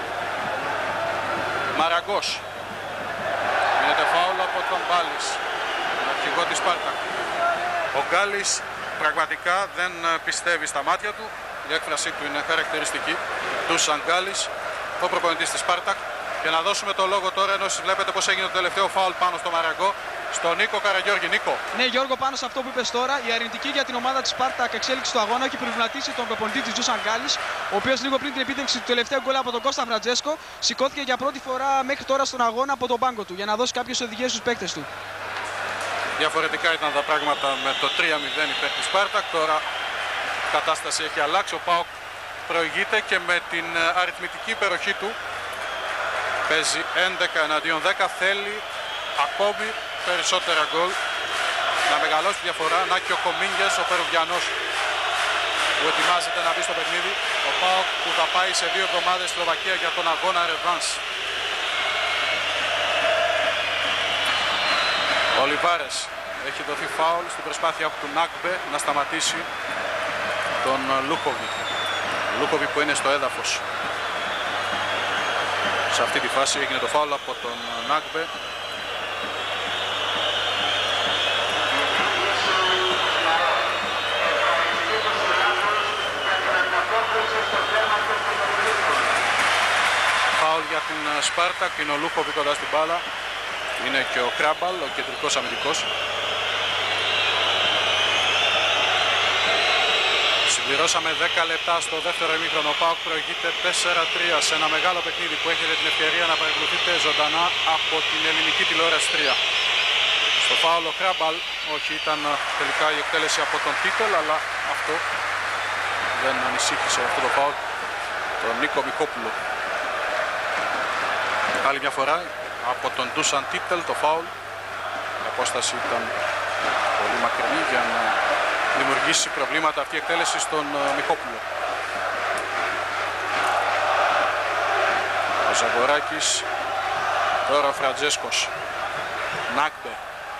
Speaker 1: Μαραγκός. Γίνεται φάουλ από τον Μπάλης, τον αρχηγό της Σπάρτακ. Ο Γκάλης πραγματικά δεν πιστεύει στα μάτια του. Η έκφρασή του είναι χαρακτηριστική. Του Σαν Γκάλης, ο προπονητής της Σπάρτακ. Και να δώσουμε το λόγο τώρα, ενώ βλέπετε πως έγινε το τελευταίο φάουλ πάνω στο Μαραγκό, στον Νίκο Καραγιώργη. Νίκο.
Speaker 3: Ναι, Γιώργο, πάνω σε αυτό που είπες τώρα, η αρνητική για την ομάδα της Σπάρτακ εξέλιξη του αγώνα έχει προβληματίσει τον προπονητή της Ντούσαν Γκάλης, ο οποίος λίγο πριν την επίτευξη του τελευταίου γκολ από τον Κώστα Φραντζέσκο σηκώθηκε για πρώτη φορά μέχρι τώρα στον αγώνα από τον πάγκο του για να δώσει κάποιες οδηγίες στους παίκτες του.
Speaker 1: Διαφορετικά ήταν τα πράγματα με το 3-0 υπέρ της Σπάρτακ. Τώρα η κατάσταση έχει αλλάξει. Ο ΠΑΟΚ προηγείται και με την αριθμητική υπεροχή του παίζει 11 εναντίον 10. Θέλει ακόμη περισσότερα γκολ να μεγαλώσει τη διαφορά. Να και ο Κομίνγκες, ο Περουβιανός, που ετοιμάζεται να μπει στο παιχνίδι. Ο ΠΑΟΚ που θα πάει σε 2 εβδομάδες στη Σλοβακία για τον αγώνα ρεβάνς. Ο Ολιβάρες, έχει δοθεί φάουλ στην προσπάθεια του Νάκμπε να σταματήσει τον Λούκοβι. Λούκοβι που είναι στο έδαφος. Σε αυτή τη φάση έγινε το φάουλ από τον Νάκμπε. Φάουλ για την Σπάρτακ, είναι ο Λούκοβι κοντά στην μπάλα. Είναι και ο Κράμπαλ, ο κεντρικός αμυντικός. Συμπληρώσαμε 10 λεπτά στο δεύτερο ημίχρονο. Ο ΠΑΟΚ προηγείται 4-3 σε ένα μεγάλο παιχνίδι που έχετε την ευκαιρία να παρακολουθείτε ζωντανά από την ελληνική τηλεόραση 3. Στο φάουλ ο Κράμπαλ, όχι, ήταν τελικά η εκτέλεση από τον Τίτελ, αλλά αυτό δεν ανησύχησε αυτό το φάουλ τον Νίκο Μικόπουλο. Άλλη μια φορά από τον Ντούσαν Τίτελ το φάουλ. Η απόσταση ήταν πολύ μακρινή για να δημιουργήσει προβλήματα αυτή η εκτέλεση στον Μιχόπουλο. Ο Ζαγοράκης, τώρα ο Φραντζέσκος, Νάκμπε,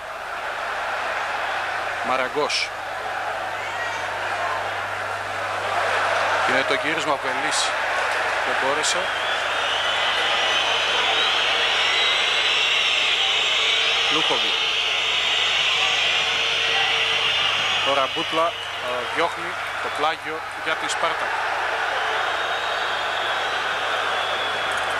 Speaker 1: Μαραγκός. Είναι το γύρισμα ο Βελής, δεν μπόρεσε. Λούκοβι. Τώρα Μπούτλα διώχνει το πλάγιο για τη Σπάρτα.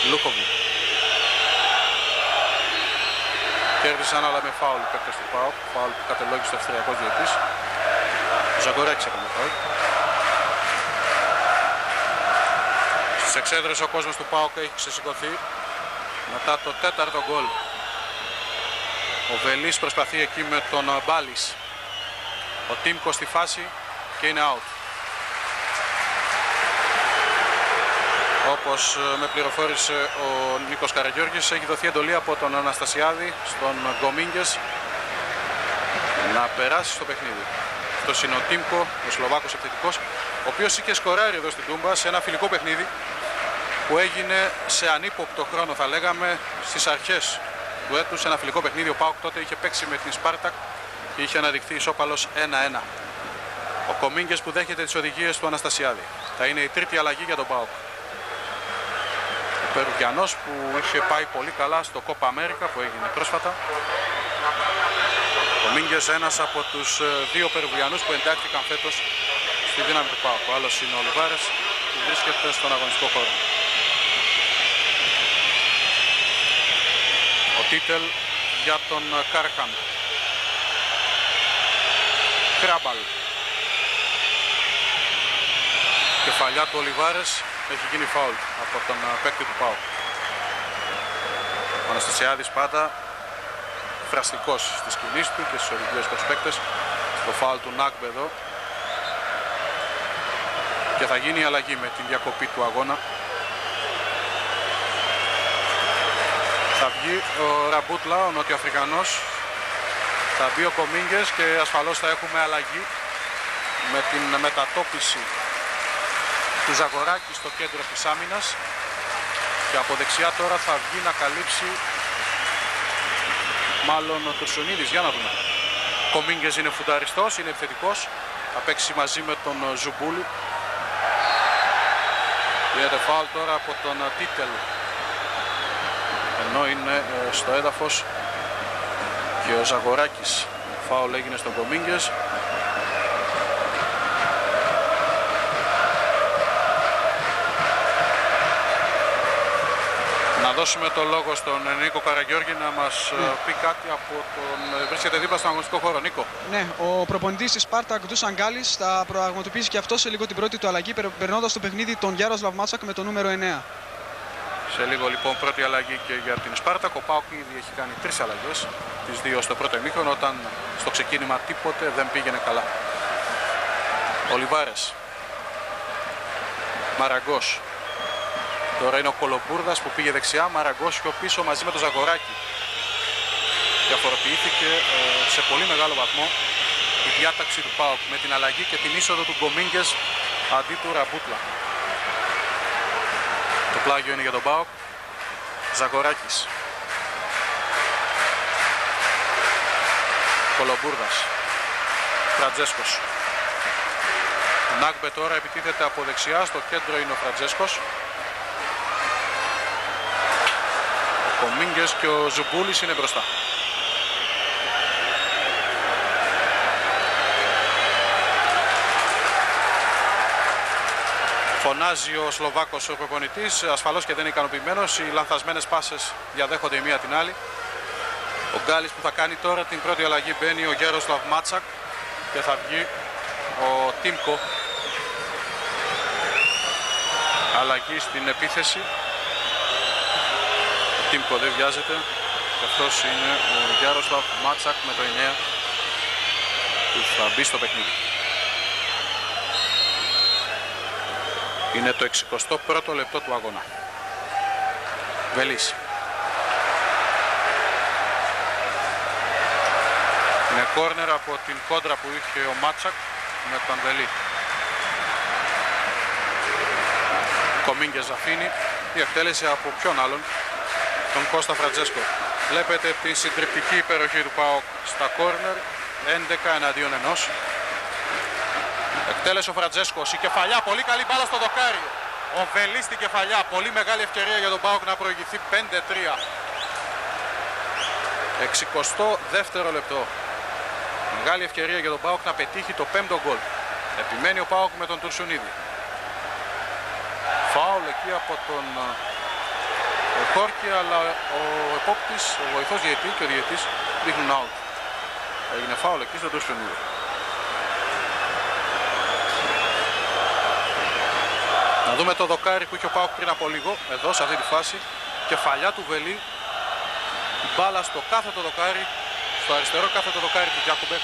Speaker 1: Λούκοβι. Κέρδισαν αλλά με φάουλ οι παίκτες του ΠΑΟΚ. Φάουλ που κατελόγησε ο Αυστριακός διαιτητής. Ο Ζαγκοράκης έκανε φάουλ. Στις εξέδρες ο κόσμος του ΠΑΟΚ έχει ξεσηκωθεί μετά το 4ο γκολ. Ο Βελής προσπαθεί εκεί με τον Μπάλις. Ο Τίμκο στη φάση και είναι out. Όπως με πληροφόρησε ο Νίκος Καραγιώργης, έχει δοθεί εντολή από τον Αναστασιάδη στον Γκομίνγκες να περάσει στο παιχνίδι. Αυτός είναι ο Τίμκο, ο Σλοβάκος επιθετικός, ο οποίος είχε σκοράρει εδώ στην Τούμπα σε ένα φιλικό παιχνίδι που έγινε σε ανύποπτο χρόνο, θα λέγαμε, στις αρχές του έτους. Ένα φιλικό παιχνίδι, ο ΠΑΟΚ τότε είχε παίξει με την Σπάρτακ και είχε αναδειχθεί ισόπαλος 1-1. Ο Κομίνγκες που δέχεται τις οδηγίες του Αναστασιάδη. Θα είναι η τρίτη αλλαγή για τον ΠΑΟΚ. Ο Περουβιανός που είχε πάει πολύ καλά στο Κόπα Αμέρικα που έγινε πρόσφατα. Ο Κομίνγκες ένας από τους δύο Περουβιανούς που εντάχθηκαν φέτος στη δύναμη του ΠΑΟΚ. Ο άλλος είναι ο Λιβάρες που βρίσκεται στον αγωνιστικό χώρο. Ο Τίτελ για τον Κάρχαν. Κράμπαλ. Κεφαλιά του Ολιβάρες, έχει γίνει φάουλ από τον παίκτη του ΠΑΟΚ. Ο Αναστασιάδης πάντα φραστικός στις κινήσεις του και στις οδηγίες προς παίκτες. Το φάουλ του Νάκμπε εδώ. Και θα γίνει η αλλαγή με την διακοπή του αγώνα. Θα βγει ο Ραμπούτλα, ο Νοτιοαφρικανός. Θα μπει ο Κομίνγκες και ασφαλώς θα έχουμε αλλαγή με την μετατόπιση του Ζαγοράκη στο κέντρο της άμυνας. Και από δεξιά τώρα θα βγει να καλύψει μάλλον ο Τουρσουνίδης. Για να δούμε. Ο Κομίνγκες είναι φουνταριστός, είναι επιθετικός. Θα παίξει μαζί με τον Ζουμπούλη. Γίνεται φάουλ τώρα από τον Τίτελ. Ενώ είναι στο έδαφος και ο Ζαγοράκης. Φάουλ έγινε στον Κομίνγκες. Να δώσουμε το λόγο στον Νίκο Καραγιώργη να μας πει κάτι από τον... Βρίσκεται δίπλα στον αγωνιστικό χώρο. Νίκο.
Speaker 3: Ναι, ο προπονητής της Σπάρτακ, Ντούσαν Γκάλης, θα πραγματοποιήσει και αυτό σε λίγο την πρώτη του αλλαγή, περνώντας το παιχνίδι τον Γιάροσλαβ Μάτσακ με το νούμερο 9.
Speaker 1: Σε λίγο λοιπόν πρώτη αλλαγή και για την Σπάρτακ. Ο ΠΑΟΚ ήδη έχει κάνει 3 αλλαγές, τις 2 στο πρώτο ημίχρονο, όταν στο ξεκίνημα τίποτε δεν πήγαινε καλά. Ολιβάρες. Μαραγκός. Τώρα είναι ο Κολομπούρδας που πήγε δεξιά, Μαραγκός πιο πίσω μαζί με τον Ζαγοράκη. Διαφοροποιήθηκε σε πολύ μεγάλο βαθμό η διάταξη του ΠΑΟΚ με την αλλαγή και την είσοδο του Γκομίνγκες αντί του Ραμπούτλα. Το πλάγιο είναι για τον ΠΑΟΚ. Ζαγοράκης. Κολομπούρδας. Φραντζέσκος. Νάκμπε τώρα επιτίθεται από δεξιά, στο κέντρο είναι ο Φραντζέσκος. Ο Κομίνγκες και ο Ζουμπούλης είναι μπροστά. Φωνάζει ο Σλοβάκος ο προπονητής, ασφαλώς και δεν είναι ικανοποιημένος. Οι λανθασμένες πάσες διαδέχονται η μία την άλλη. Ο Γκάλης που θα κάνει τώρα την πρώτη αλλαγή, μπαίνει ο Γιάροσλαβ Μάτσακ και θα βγει ο Τίμκο. Αλλαγή στην επίθεση. Ο Τίμκο δεν βιάζεται και αυτός είναι ο Γιάροσλαβ Μάτσακ με το 9 που θα μπει στο παιχνίδι. Είναι το 61ο λεπτό του αγώνα. Βελής. Είναι κόρνερ από την κόντρα που είχε ο Μάτσακ με τον Βελή. Κομίνγκες αφήνει η εκτέλεση από ποιον άλλον, τον Κώστα Φραντζέσκο. Βλέπετε τη συντριπτική υπεροχή του ΠΑΟΚ στα κόρνερ, 11 εναντίον 1. Εκτέλεσε ο Φραντζέσκος, η κεφαλιά, πολύ καλή μπάλα στο δοκάρι. Ο Βελής στην κεφαλιά, πολύ μεγάλη ευκαιρία για τον ΠΑΟΚ να προηγηθεί 5-3. 62ο λεπτό. Μεγάλη ευκαιρία για τον ΠΑΟΚ να πετύχει το 5ο γκολ. Επιμένει ο ΠΑΟΚ με τον Τουρσουνίδη. Φάουλ εκεί από τον Ο Χόρκι αλλά ο επόπτης, ο βοηθός διαιτή και ο διαιτής δείχνουν out. Έγινε φάουλ εκεί στον Τουρσουνίδη. Να δούμε το δοκάρι που είχε ο ΠΑΟΚ πριν από λίγο, εδώ σε αυτή τη φάση. Κεφαλιά του Βελή. Η μπάλα στο κάθετο δοκάρι, στο αριστερό κάθετο δοκάρι του Γιάκουμπε.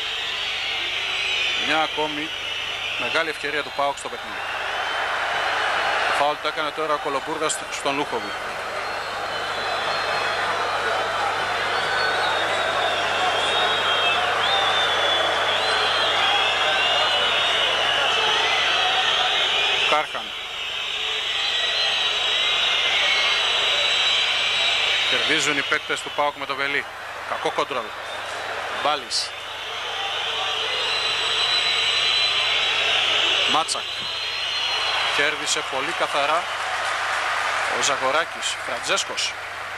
Speaker 1: Μια ακόμη μεγάλη ευκαιρία του ΠΑΟΚ στο παιχνίδι. Το φάουλ το έκανε τώρα ο Κολομπούρδας στον Λούχοβι. Κάρχαν. Κερδίζουν οι παίκτες του ΠΑΟΚ με το Βελί. Κακό κόντρολ. Μπάλις. Μάτσακ. Κέρδισε πολύ καθαρά ο Ζαγοράκης. Φραντζέσκος.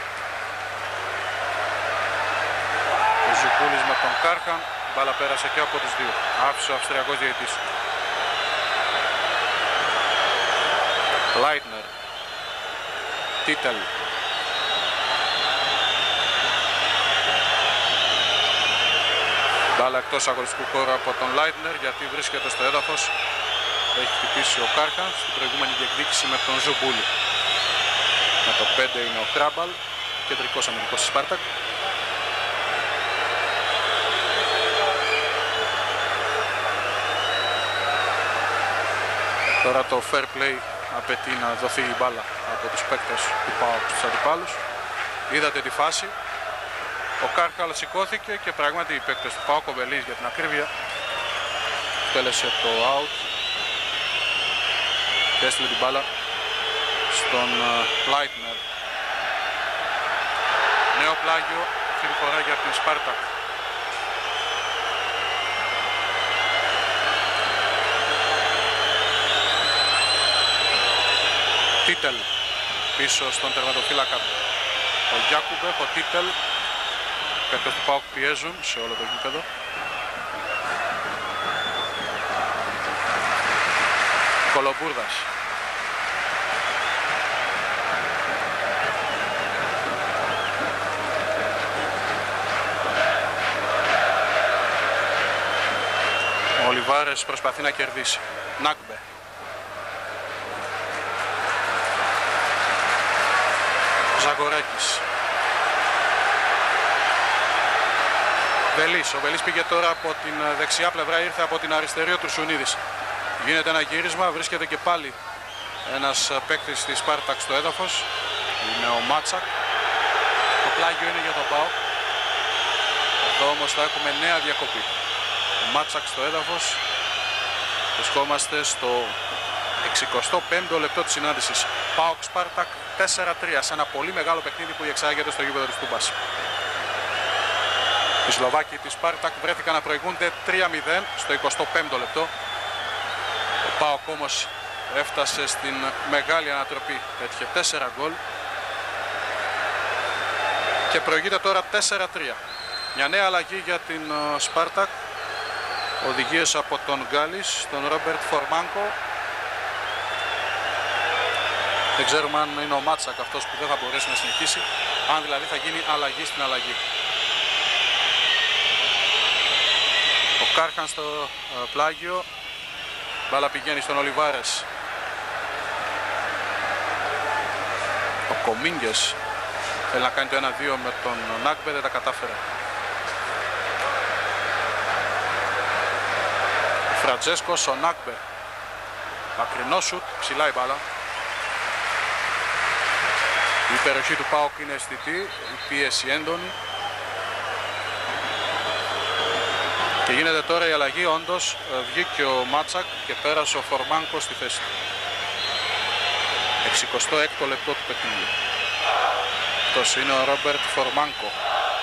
Speaker 1: Ο Ζουκούλης με τον Κάρχαν. Μπάλα πέρασε και από τους δύο. Άφησε ο Αυστριακός διαιτής. Λάιτνερ. Τίτελ. Μπάλα εκτός αγωνιστικού χώρου από τον Λάιτνερ γιατί βρίσκεται στο έδαφος. Έχει χτυπήσει ο Κάρχαν στην προηγούμενη διεκδίκηση με τον Ζουμπούλη. Με το 5 είναι ο Κράμπαλ, κεντρικός αμυντικός της Σπάρτακ. Τώρα το fair play απαιτεί να δοθεί η μπάλα από τους παίκτες του ΠΑΟΚ στους αντιπάλους. Είδατε τη φάση. Ο Κάρχαλ σηκώθηκε και πράγματι οι παίκτες του ΠΑΟΚ, ο Βελής για την ακρίβεια, τέλεσε το out και έστειλε την μπάλα στον Λάιτνερ. Νέο πλάγιο αυτή τη φορά για την Σπάρτακ. Τίτελ πίσω στον τερματοφύλακα ο Γιάκουμπε, ο Τίτελ. Οι παίκτες του ΠΑΟΚ πιέζουν σε όλο το γήπεδο. Κολομπούρδας. Ο Ολιβάρες προσπαθεί να κερδίσει. Νάκμπε. Ζαγοράκης. Βελής. Ο Βελής πήγε τώρα από την δεξιά πλευρά, ήρθε από την αριστερή ο Τουρσουνίδης. Γίνεται ένα γύρισμα, βρίσκεται και πάλι ένας παίκτης της Σπάρτακ στο έδαφος. Είναι ο Μάτσακ. Το πλάγιο είναι για τον ΠΑΟΚ. Εδώ όμως θα έχουμε νέα διακοπή. Ο Μάτσακ στο έδαφος. Βρισκόμαστε στο 65ο λεπτό της συνάντησης. ΠΑΟΚ Σπάρτακ 4-3 σε ένα πολύ μεγάλο παιχνίδι που διεξάγεται στο γήπεδο της Τούμπας. Οι Σλοβάκοι της Σπάρτακ βρέθηκαν να προηγούνται 3-0 στο 25ο λεπτό. Ο ΠΑΟΚ όμως έφτασε στην μεγάλη ανατροπή. Έτυχε 4 γκολ και προηγείται τώρα 4-3. Μια νέα αλλαγή για την Σπάρτακ. Οδηγίες από τον Γκάλης, τον Ρόμπερτ Φορμάνκο. Δεν ξέρουμε αν είναι ο Μάτσακ αυτός που δεν θα μπορέσει να συνεχίσει, αν δηλαδή θα γίνει αλλαγή στην αλλαγή. Ο Κάρχαν στο πλάγιο. Μπάλα πηγαίνει στον Ολιβάρες. Ο Κομίνγκες θέλει να κάνει το 1-2 με τον Νάκμπε, δεν τα κατάφερε. Ο Φραντζέσκος, ο Νάκμπε. Μακρινό σουτ, ψηλά η μπάλα. Η υπεροχή του ΠΑΟΚ είναι αισθητή, η πίεση έντονη. Και γίνεται τώρα η αλλαγή, όντως βγήκε ο Μάτσακ και πέρασε ο Φορμάνκο στη θέση του. 66ο λεπτό του παιχνιδιού. Αυτός είναι ο Ρόμπερτ Φορμάνκο.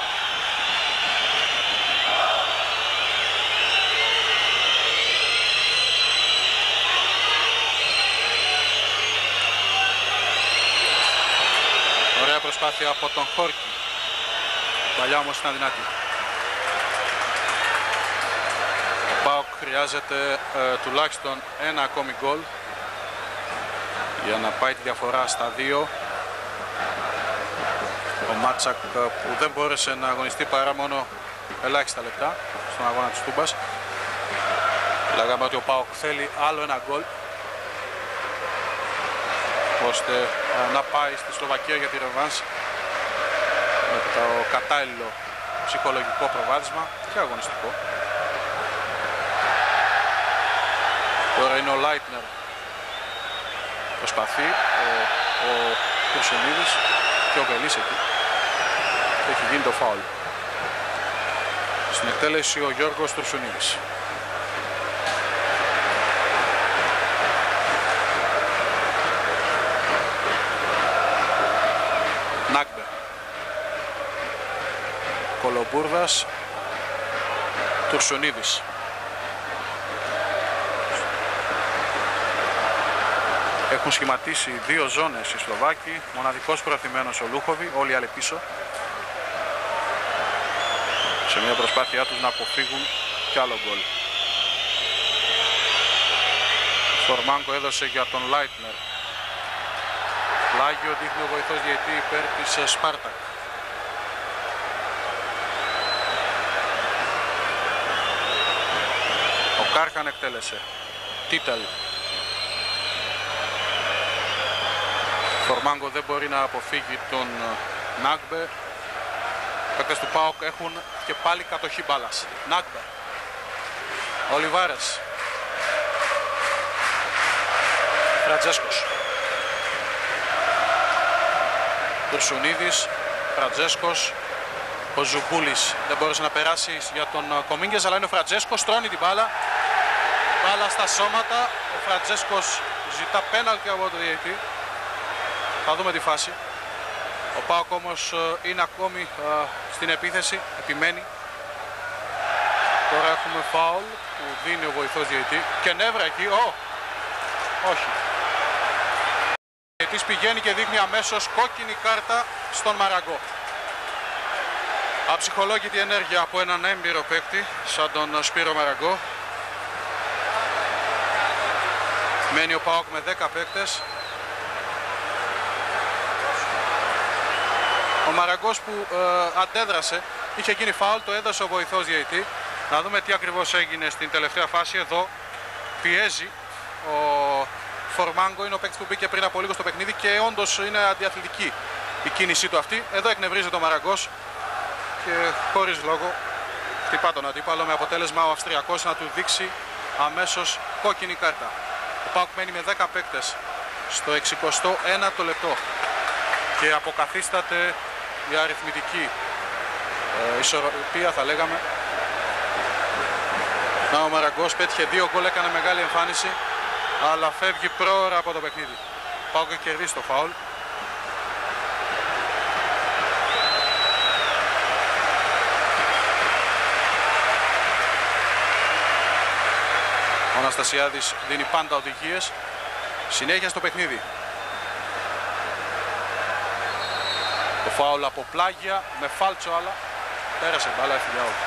Speaker 1: Ωραία προσπάθεια από τον Χόρκι. Παλιά όμως ήταν δυνατή. Ο ΠΑΟΚ χρειάζεται τουλάχιστον ένα ακόμη γκολ για να πάει τη διαφορά στα 2. Ο Μάτσακ που δεν μπόρεσε να αγωνιστεί παρά μόνο ελάχιστα λεπτά στον αγώνα της Τούμπας. Λέγαμε ότι ο ΠΑΟΚ θέλει άλλο ένα γκολ ώστε να πάει στη Σλοβακία για τη ρεβάνς με το κατάλληλο ψυχολογικό προβάδισμα και αγωνιστικό. Τώρα είναι ο Λάιτνερ, προσπαθεί ο Χρυσονίδης και ο Βελής εκεί. Έχει γίνει το φάουλ. Στην εκτέλεση ο Γιώργος Τουρσουνίδης. Νάκμπε. Κολομπούρδας. Τουρσουνίδης. Έχουν σχηματίσει δύο ζώνες οι Σλοβάκοι, μοναδικός προαθημένος ο Λούχοβι, όλοι οι άλλοι πίσω. Σε μια προσπάθειά τους να αποφύγουν κι άλλο γκολ. Φορμάνκο έδωσε για τον Λάιτνερ. Πλάγιο δείχνει ο βοηθός διαιτή υπέρ της Σπάρτακ. Ο Κάρχαν εκτέλεσε. Τίταλ. Φορμάνκο δεν μπορεί να αποφύγει τον Νάκμπε. Οι παίκτες του ΠΑΟΚ έχουν και πάλι κατοχή μπάλας. Νάκμπε. Ολιβάρες. Φραντζέσκος. Τουρσουνίδης. Φραντζέσκος. Ο Ζουμπούλης δεν μπόρεσε να περάσει για τον Κομίνγκες, αλλά είναι ο Φραντζέσκος, τρώνει την μπάλα. Μπάλα στα σώματα. Ο Φραντζέσκος ζητά πέναλτι από το διαιτή. Θα δούμε τη φάση. Ο ΠΑΟΚ όμως είναι ακόμη στην επίθεση, επιμένει. Τώρα έχουμε φάουλ που δίνει ο βοηθός διαιτή. Και νεύρα εκεί, όχι. Ο διαιτής πηγαίνει και δείχνει αμέσως κόκκινη κάρτα στον Μαραγκό. Αψυχολόγητη ενέργεια από έναν έμπειρο παίκτη σαν τον Σπύρο Μαραγκό. Μένει ο ΠΑΟΚ με 10 παίκτες. Ο Μαραγκός που αντέδρασε, είχε γίνει φάουλ, το έδωσε ο βοηθός διαιτή. Να δούμε τι ακριβώς έγινε στην τελευταία φάση. Εδώ πιέζει ο Φορμάνγκο, είναι ο παίκτης που μπήκε πριν από λίγο στο παιχνίδι και όντως είναι αντιαθλητική η κίνησή του αυτή. Εδώ εκνευρίζεται ο Μαραγκός και χωρίς λόγο χτυπά τον αντίπαλο, με αποτέλεσμα ο Αυστριακός να του δείξει αμέσως κόκκινη κάρτα. Ο ΠΑΟΚ μένει με 10 παίκτες στο 61ο λεπτό και αποκαθίσταται η αριθμητική ισορροπία, θα λέγαμε. Να, ο Μαραγκός πέτυχε 2 γκολ, έκανε μεγάλη εμφάνιση, αλλά φεύγει πρόωρα από το παιχνίδι. Πάω και κερδίσει το φάουλ. Ο Αναστασιάδης δίνει πάντα οδηγίες. Συνέχεια στο παιχνίδι. Το φάουλ από Πλάγια με φάλτσο, αλλά πέρασε μπάλα, έφυγε out.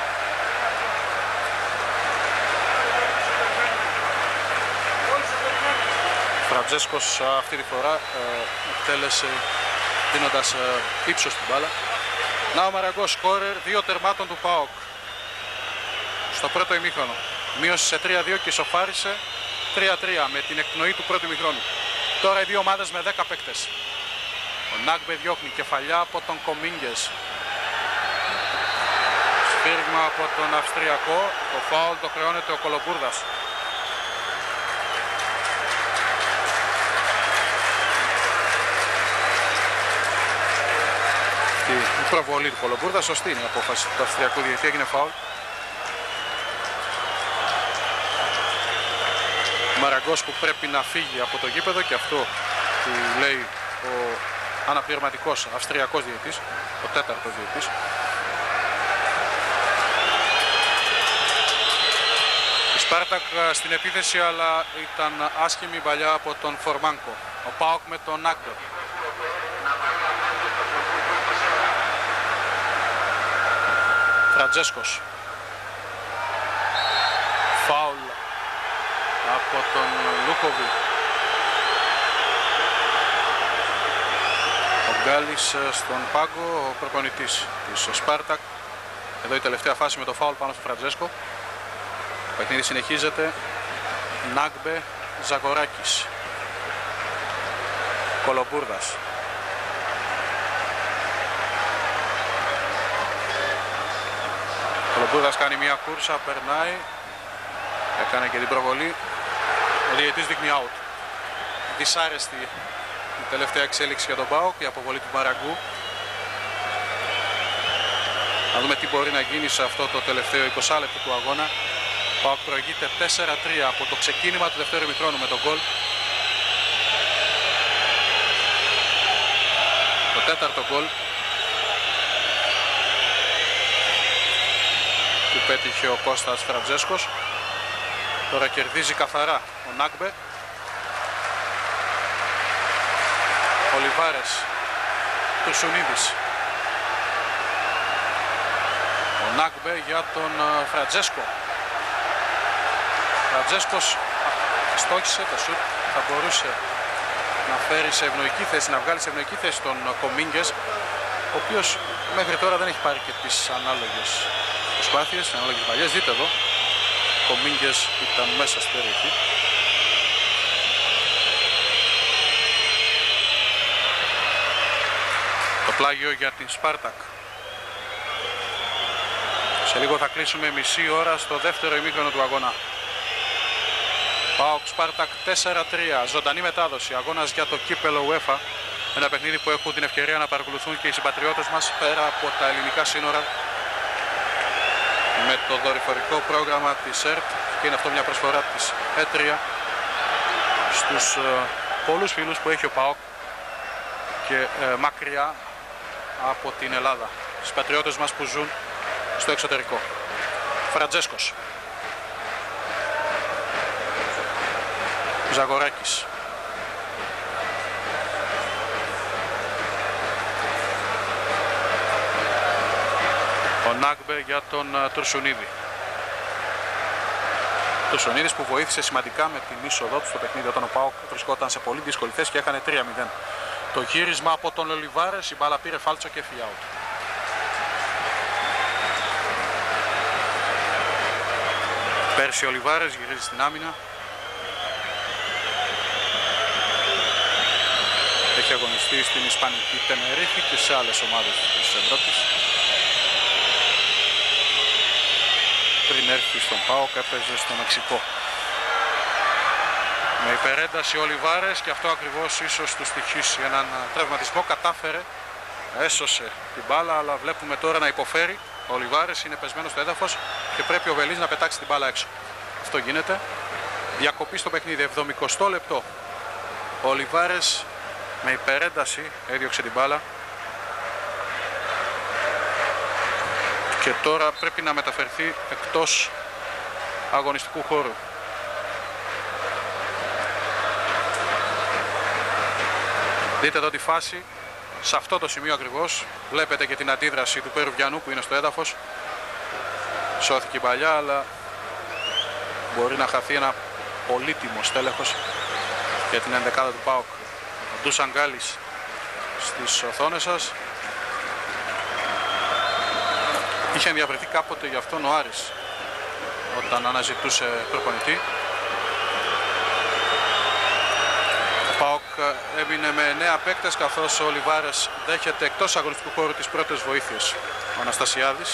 Speaker 1: Φραντζέσκος αυτή τη φορά εκτέλεσε δίνοντας ύψος στην μπάλα. Να, ο Μαραγκός σκόρερ 2 τερμάτων του ΠΑΟΚ στο πρώτο ημίχρονο. Μείωσε σε 3-2 και ισοφάρισε 3-3 με την εκπνοή του πρώτου ημιχρόνου. Τώρα οι δύο ομάδες με 10 παίκτες. Ο Νάκμπε διώχνει κεφαλιά από τον Κομίνγκες. Σφύριγμα από τον Αυστριακό. Το φάουλ το χρεώνεται ο Κολομπούρδας. Η προβολή του Κολομπούρδα σωστή είναι η απόφαση του Αυστριακού διαιτητή, έγινε φάουλ. Μαραγκός που πρέπει να φύγει από το γήπεδο, και αυτό που λέει ο αναπληρωματικός Αυστριακός διαιτητής, ο τέταρτος διαιτητής. Η Σπάρτακ στην επίθεση, αλλά ήταν άσχημη παλιά από τον Φορμάνκο. Ο ΠΑΟΚ με τον Νάκμπε. Φραντζέσκος. Φάουλ από τον Λούκοβι. Ο Γκάλης στον πάγκο, ο προπονητής της Σπάρτακ. Εδώ η τελευταία φάση με το φάουλ πάνω στο Φραντζέσκο. Το παιχνίδι συνεχίζεται. Νάγκμπε, Ζαγοράκης, Κολομπούρδας. Κολομπούρδας κάνει μια κούρσα, περνάει. Έκανε και την προβολή. Ο διαιτητής δείχνει out. Δυσάρεστη η τελευταία εξέλιξη για τον ΠΑΟΚ, η αποβολή του Μαραγκού. Να δούμε τι μπορεί να γίνει σε αυτό το τελευταίο 20 λεπτό του αγώνα. Ο ΠΑΟΚ προηγείται 4-3 από το ξεκίνημα του δεύτερου ημιχρόνου με τον γκολ. Το τέταρτο γκολ που πέτυχε ο Κώστας Φραντζέσκος. Τώρα κερδίζει καθαρά ο Νάγκμπε. Ολιβάρες, Τουρσουνίδης. Ο Νάγκμπε για τον Φραντζέσκο. Φραντζέσκος στόχισε το σουτ, θα μπορούσε να φέρει σε ευνοϊκή θέση, να βγάλει σε ευνοϊκή θέση τον Κομίνγκες, ο οποίος μέχρι τώρα δεν έχει πάρει και τις ανάλογες προσπάθειες, τις ανάλογες παλιές. Δείτε εδώ, ο Κομίνγκες ήταν μέσα στην περιοχή. Το πλάγιο για την Σπάρτακ. Σε λίγο θα κλείσουμε μισή ώρα στο δεύτερο ημίχρονο του αγώνα. ΠΑΟΚ Σπάρτακ 4-3, ζωντανή μετάδοση, αγώνας για το κύπελο UEFA. Ένα παιχνίδι που έχουν την ευκαιρία να παρακολουθούν και οι συμπατριώτες μας πέρα από τα ελληνικά σύνορα με το δορυφορικό πρόγραμμα της ΕΡΤ, και είναι αυτό μια προσφορά της ΕΤΡΙΑ στους πολλούς φίλους που έχει ο ΠΑΟΚ και μακριά από την Ελλάδα, στους πατριώτες μας που ζουν στο εξωτερικό. Φραντζέσκος, Ζαγοράκης, ο Νάγκμπε για τον Τουρσουνίδη. Τουρσουνίδης που βοήθησε σημαντικά με την είσοδό του στο παιχνίδι όταν ο ΠΑΟΚ βρισκόταν σε πολύ δύσκολη θέση και έκανε 3-0. Το γύρισμα από τον Ολιβάρες, η μπάλα πήρε φάλτσο και έφυγε out. Πέρσι ο Ολιβάρες γυρίζει στην άμυνα. Έχει αγωνιστεί στην Ισπανική Τενερίφη και σε άλλες ομάδες της Ευρώπης. Πριν έρθει στον ΠΑΟΚ έπαιζε στο Μεξικό. Με υπερένταση ο Ολιβάρες, και αυτό ακριβώς ίσως του στοιχήσει έναν τραυματισμό, κατάφερε, έσωσε την μπάλα, αλλά βλέπουμε τώρα να υποφέρει. Ο Ολιβάρες είναι πεσμένος στο έδαφος και πρέπει ο Βελής να πετάξει την μπάλα έξω. Αυτό γίνεται. Διακοπή στο παιχνίδι, 70 λεπτό. Ο Ολιβάρες με υπερένταση έδιωξε την μπάλα και τώρα πρέπει να μεταφερθεί εκτός αγωνιστικού χώρου. Δείτε εδώ τη φάση, σε αυτό το σημείο ακριβώς. Βλέπετε και την αντίδραση του Περουβιανού που είναι στο έδαφος. Σώθηκε η παλιά, αλλά μπορεί να χαθεί ένα πολύτιμο στέλεχος για την ενδεκάδα του ΠΑΟΚ. Ο Ντούσαν Γκάλης στις οθόνες σας. Είχε ενδιαφερθεί κάποτε για αυτόν ο Άρης όταν αναζητούσε προπονητή. Ο ΠΑΟΚ έμεινε με 9 παίκτες, καθώς ο Ολιβάρες δέχεται εκτός αγωνιστικού χώρου τις πρώτες βοήθειες. Ο Αναστασιάδης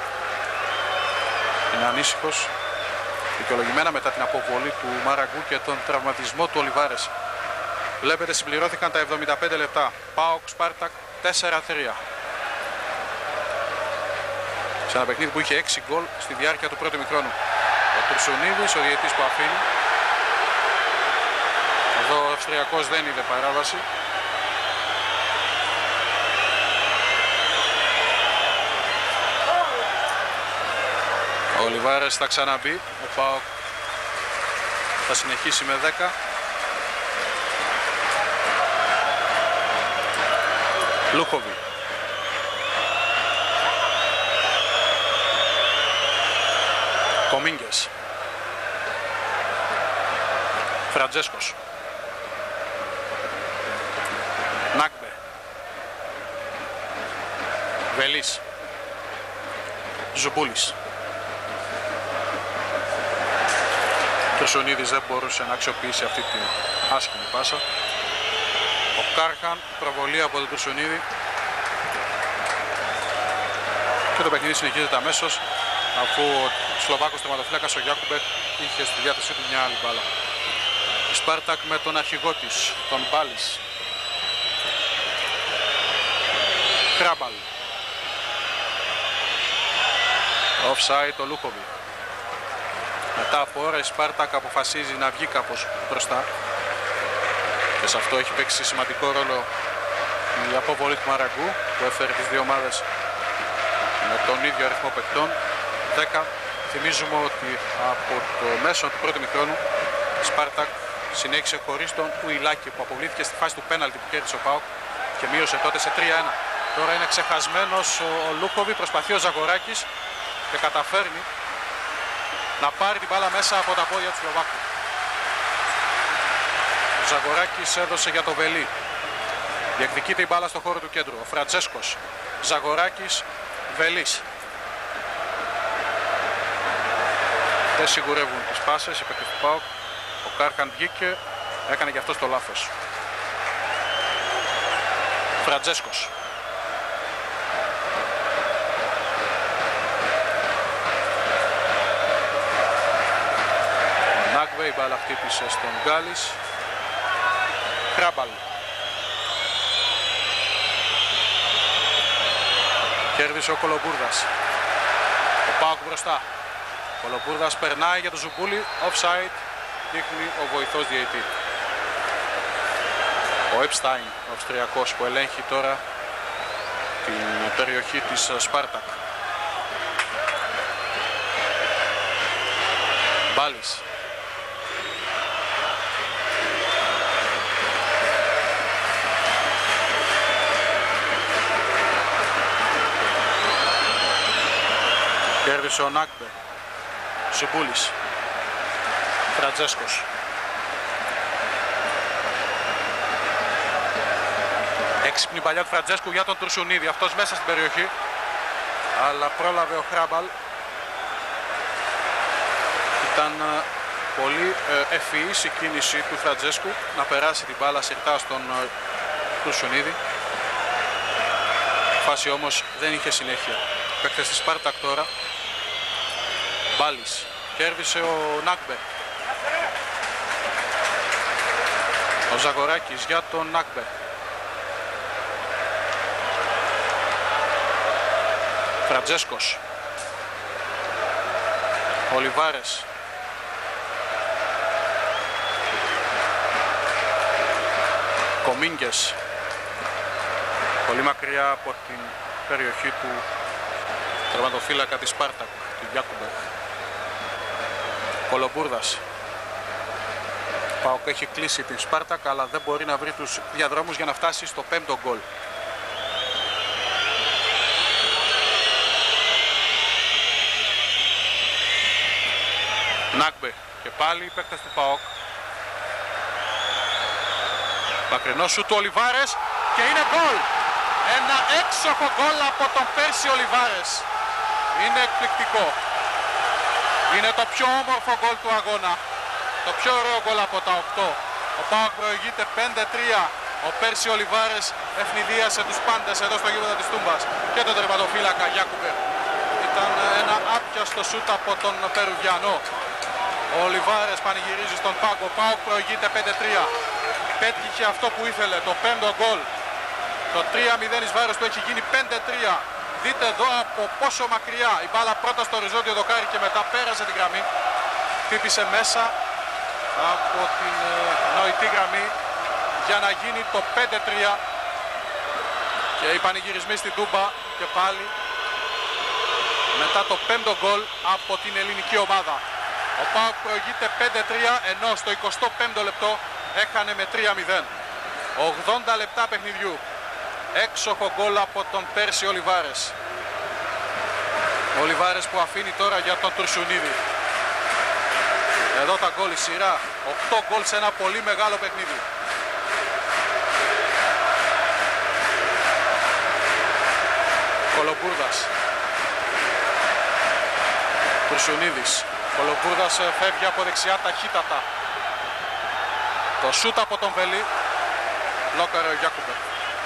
Speaker 1: είναι ανήσυχος, δικαιολογημένα μετά την αποβολή του Μαραγκού και τον τραυματισμό του Ολιβάρες. Βλέπετε, συμπληρώθηκαν τα 75 λεπτά. ΠΑΟΚ Σπάρτακ 4-3. Σε ένα παιχνίδι που είχε 6 γκολ στη διάρκεια του πρώτου ημιχρόνου. Ο Τουρσουνίδης, ο διαιτητής που αφήνει. Εδώ ο Αυστριακός δεν είδε παράβαση. Ο Ολιβάρες θα ξαναμπεί. Ο ΠΑΟΚ θα συνεχίσει με 10. Λούχοβι. Κομίνγκες. Φραντζέσκος. Νάγκμπε. Βελής. Ζουμπούλης. Και ο Σονίδης δεν μπορούσε να αξιοποιήσει αυτή την άσχημη πάσα. Ο Κάρχαν, προβολή από τον Τουρσουνίδη. Και το παιχνίδι συνεχίζεται αμέσως, αφού ο Σλοβάκος τερματοφύλακας ο Γιάκουμπερ είχε στη διάθεσή του μια άλλη μπάλα. Η Σπάρτακ με τον αρχηγό της, τον Μπάλις. Κράμπαλ. Offside ο Λούκοβι. Μετά από ώρα η Σπάρτακ αποφασίζει να βγει κάπως μπροστά. Και σε αυτό έχει παίξει σημαντικό ρόλο η αποβολή του Μαραγκού που έφερε τις δύο ομάδες με τον ίδιο αριθμό παικτών, 10. Θυμίζουμε ότι από το μέσο του πρώτου ημιχρόνου η Σπάρτακ συνέχισε χωρίς τον Ουιλάκη που αποβλήθηκε στη φάση του πέναλτι που κέρδισε ο ΠΑΟΚ και μείωσε τότε σε 3-1. Τώρα είναι ξεχασμένος ο Λούκοβι, προσπαθεί ο Ζαγοράκης και καταφέρνει να πάρει την μπάλα μέσα από τα πόδια του Σλοβάκου. Ο Ζαγοράκης έδωσε για το Βελί. Διεκδικείται η μπάλα στο χώρο του κέντρου. Ο Φραντζέσκος, Ζαγοράκης, Βελής. Δεν σιγουρεύουν τις πάσες, οι παίκτες του ΠΑΟΚ. Ο Κάρχαν βγήκε, έκανε και αυτός το λάθος. Φραντζέσκος. Ο Νάκβε, η μπάλα χτύπησε στον Γκάλης. Κράμπαλ. Κέρδισε ο Κολομπούρδας. Ο ΠΑΟΚ μπροστά. Ο Κολομπούρδας περνάει για το Ζουμπούλη. Offside. Δείχνει ο βοηθός διαιτητή. Ο Επστάιν, ο Αυστριακός, που ελέγχει τώρα την περιοχή της Σπάρτακ. Μπάλης. Κέρδισε ο Νάκμπε. Ζουμπούλης. Φραντζέσκος. Έξυπνη παλιά του Φραντζέσκου για τον Τουρσουνίδη. Αυτός μέσα στην περιοχή. Αλλά πρόλαβε ο Χράμπαλ. Ήταν πολύ ευφυής η κίνηση του Φραντζέσκου να περάσει την μπάλα συρτά στον Τουρσουνίδη. Η φάση όμως δεν είχε συνέχεια. Παίκτες της Σπάρτακ τώρα. Μπάλης. Κέρδισε ο Νάκμπε. Ο Ζαγοράκης για τον Νάκμπε. Φραντζέσκος. Ολιβάρες. Κομίνγκες. Πολύ μακριά από την περιοχή του τερματοφύλακα της Σπάρτακ, του Γιάκουμπερ. Κολομπούρδας. ΠΑΟΚ έχει κλείσει την Σπάρτακ, αλλά δεν μπορεί να βρει τους διαδρόμους για να φτάσει στο 5ο γκολ. Νάκμπε και πάλι οι παίκτες του ΠΑΟΚ. Μακρινό σου του Ολιβάρες και είναι γκολ. Ένα έξοχο γκολ από τον Πέρσι Ολιβάρες. Είναι εκπληκτικό. Είναι το πιο όμορφο γκολ του αγώνα. Το πιο ωραίο γκολ από τα 8. Ο ΠΑΟΚ προηγείται 5-3. Ο Πέρσι Ολιβάρες ευνηδίασε τους πάντες εδώ στο γήπεδο της Τούμπας και τον τερματοφύλακα Γιάκουμπερ. Ήταν ένα άπιαστο σούτ από τον Περουβιανό. Ο Ολιβάρες πανηγυρίζει στον πάγκο. ΠΑΟΚ προηγείται 5-3. Πέτυχε αυτό που ήθελε, το 5ο γκολ. Το 3-0 εις βάρος του έχει γίνει 5-3. Δείτε εδώ από πόσο μακριά η μπάλα πρώτα στο οριζόντιο δοκάρι και μετά πέρασε την γραμμή. Χτύπησε μέσα από την νοητή γραμμή για να γίνει το 5-3. Και οι πανηγυρισμοί στην Τούμπα και πάλι μετά το 5ο γκολ από την ελληνική ομάδα. Ο ΠΑΟΚ προηγείται 5-3 ενώ στο 25ο λεπτό έχανε με 3-0. 80 λεπτά παιχνιδιού. Έξοχο γκολ από τον Πέρσι Ολιβάρες. Ο Ολιβάρες που αφήνει τώρα για τον Τουρσουνίδη. Εδώ τα γκολ η σειρά. 8 γκολ σε ένα πολύ μεγάλο παιχνίδι. Κολοπούρδας. Τουρσουνίδης. Κολοπούρδας φεύγει από δεξιά ταχύτατα. Το σούτ από τον Βελή. Λόκαρε ο Γιάκουμπε.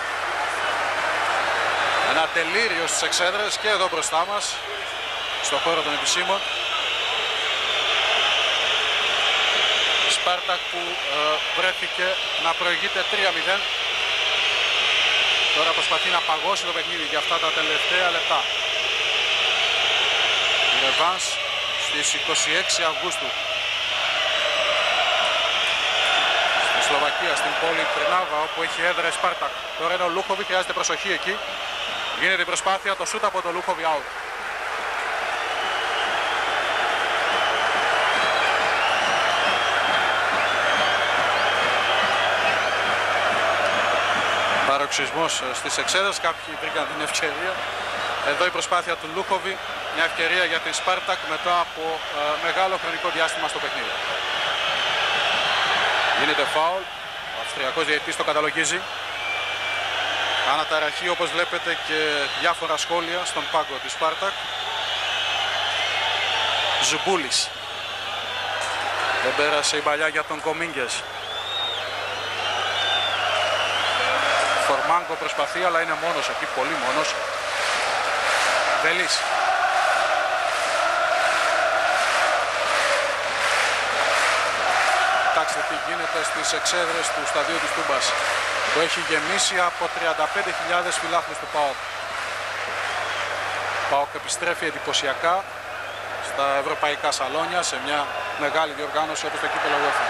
Speaker 1: Ένα τελείριο στις εξέδρες και εδώ μπροστά μας, στον χώρο των επισήμων. Σπάρτακ που βρέθηκε να προηγείται 3-0. Τώρα προσπαθεί να παγώσει το παιχνίδι για αυτά τα τελευταία λεπτά. Η ρεβάνς στις 26 Αυγούστου. Στη Σλοβακία, στην πόλη Τρινάβα, όπου έχει έδρα η Σπάρτακ. Τώρα είναι ο Λούχοβι, χρειάζεται προσοχή εκεί. Γίνεται η προσπάθεια, το σούτ από το Λούχοβι out. Παροξυσμός στις εξέδρες, κάποιοι βρήκαν την ευκαιρία. Εδώ η προσπάθεια του Λούχοβι, μια ευκαιρία για την Σπάρτακ μετά από μεγάλο χρονικό διάστημα στο παιχνίδι. Γίνεται φάουλ, ο Αυστριακός διαιτητής το καταλογίζει. Αναταραχή, όπως βλέπετε, και διάφορα σχόλια στον πάγκο της Σπάρτακ. Ζουμπούλης. Δεν πέρασε η παλιά για τον Κομίνγκες. Φορμάνκο προσπαθεί, αλλά είναι μόνος εκεί, πολύ μόνος. Βελής. Κοιτάξτε τι γίνεται στις εξέδρες του σταδίου της Τούμπας, που έχει γεμίσει από 35.000 φιλάθλους του ΠΑΟΚ. Ο ΠΑΟΚ επιστρέφει εντυπωσιακά στα ευρωπαϊκά σαλόνια σε μια μεγάλη διοργάνωση όπως το κύπελλο UEFA.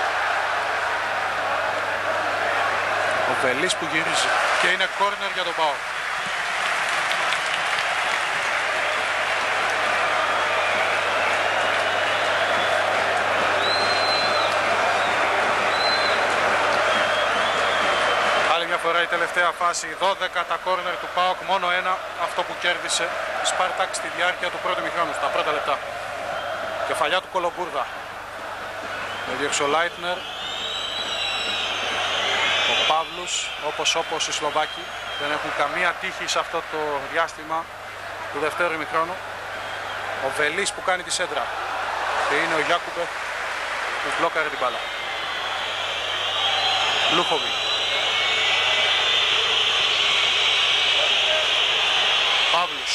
Speaker 1: Ο Βελής που γυρίζει και είναι κόρνερ για τον ΠΑΟΚ. Φορά η τελευταία φάση, 12 τα κόρνερ του ΠΑΟΚ, μόνο ένα, αυτό που κέρδισε η Σπάρτακ στη διάρκεια του πρώτου μηχρόνου, στα πρώτα λεπτά. Κεφαλιά του Κολοπούρδα. Με διώξει ο Λάιτνερ. Ο Παύλους, όπως οι Σλοβάκοι, δεν έχουν καμία τύχη σε αυτό το διάστημα του δευτέρου ημιχρόνου. Ο Βελής που κάνει τη σέντρα. Και είναι ο Γιάκουμπε που μπλόκαρε την μπάλα. Λούχοβι. Παύλους.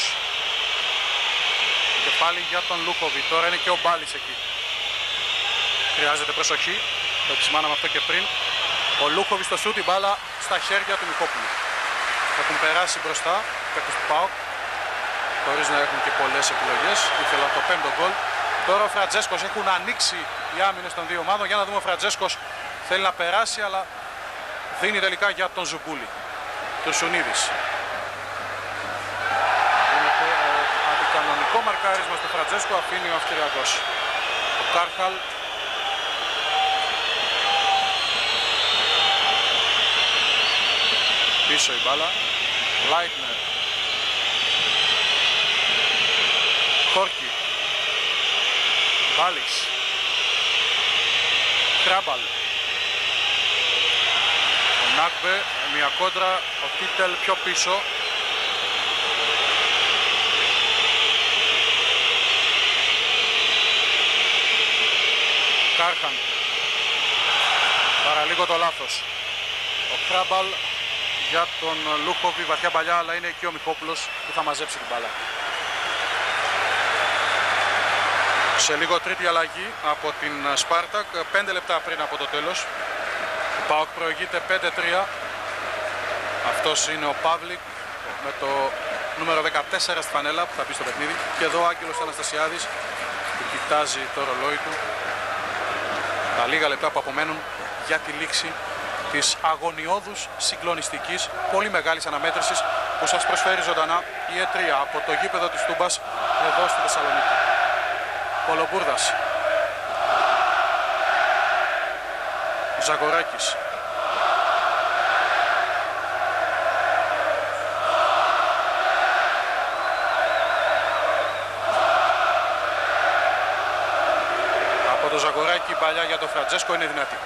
Speaker 1: Και πάλι για τον Λούκοβι. Τώρα είναι και ο Μπάλης εκεί. Χρειάζεται προσοχή. Το επισημάναμε αυτό και πριν. Ο Λούκοβι στο σούτ, η μπάλα στα χέρια του Μιχόπουλου. Έχουν περάσει μπροστά παίκτες του ΠΑΟΚ, χωρίς να έχουν και πολλές επιλογές. Ήθελα το 5ο γκολ. Τώρα ο Φραντζέσκος, έχουν ανοίξει οι άμυνες των δύο ομάδων. Για να δούμε, ο Φραντζέσκος θέλει να περάσει, αλλά δίνει τελικά για τον Ζουμπούλη. Τουρσουνίδης. Κανονικό μαρκάρισμα στο Φραντζέσκο, αφήνει ο Αυστριακός. Ο Κάρχαλ. Πίσω η μπάλα. Λάιτνερ. Χόρκι. Μπάλης. Κράμπαλ. Ο Νάκμπε, μια κόντρα, ο Τίτελ πιο πίσω. Κάρχαν. Παραλίγο το λάθος. Ο Κράμπαλ για τον Λούκοβι, βαθιά παλιά, αλλά είναι εκεί ο Μιχόπουλος που θα μαζέψει την μπάλα. Σε λίγο τρίτη αλλαγή από την Σπάρτακ, 5 λεπτά πριν από το τέλος. Ο ΠΑΟΚ προηγείται 5-3. Αυτός είναι ο Παύλικ με το νούμερο 14 στη φανέλα που θα μπει στο παιχνίδι. Και εδώ ο Άγγελος Αναστασιάδης που κοιτάζει το ρολόι του. Τα λίγα λεπτά που απομένουν για τη λήξη της αγωνιώδους, συγκλονιστικής, πολύ μεγάλης αναμέτρησης που σας προσφέρει ζωντανά η E3 από το γήπεδο της Τούμπας εδώ στη Θεσσαλονίκη. Κολοπούρδας. Ζαγοράκης. Από το Ζαγοράκη η παλιά για τον Φραντζέσκο είναι δυνατή.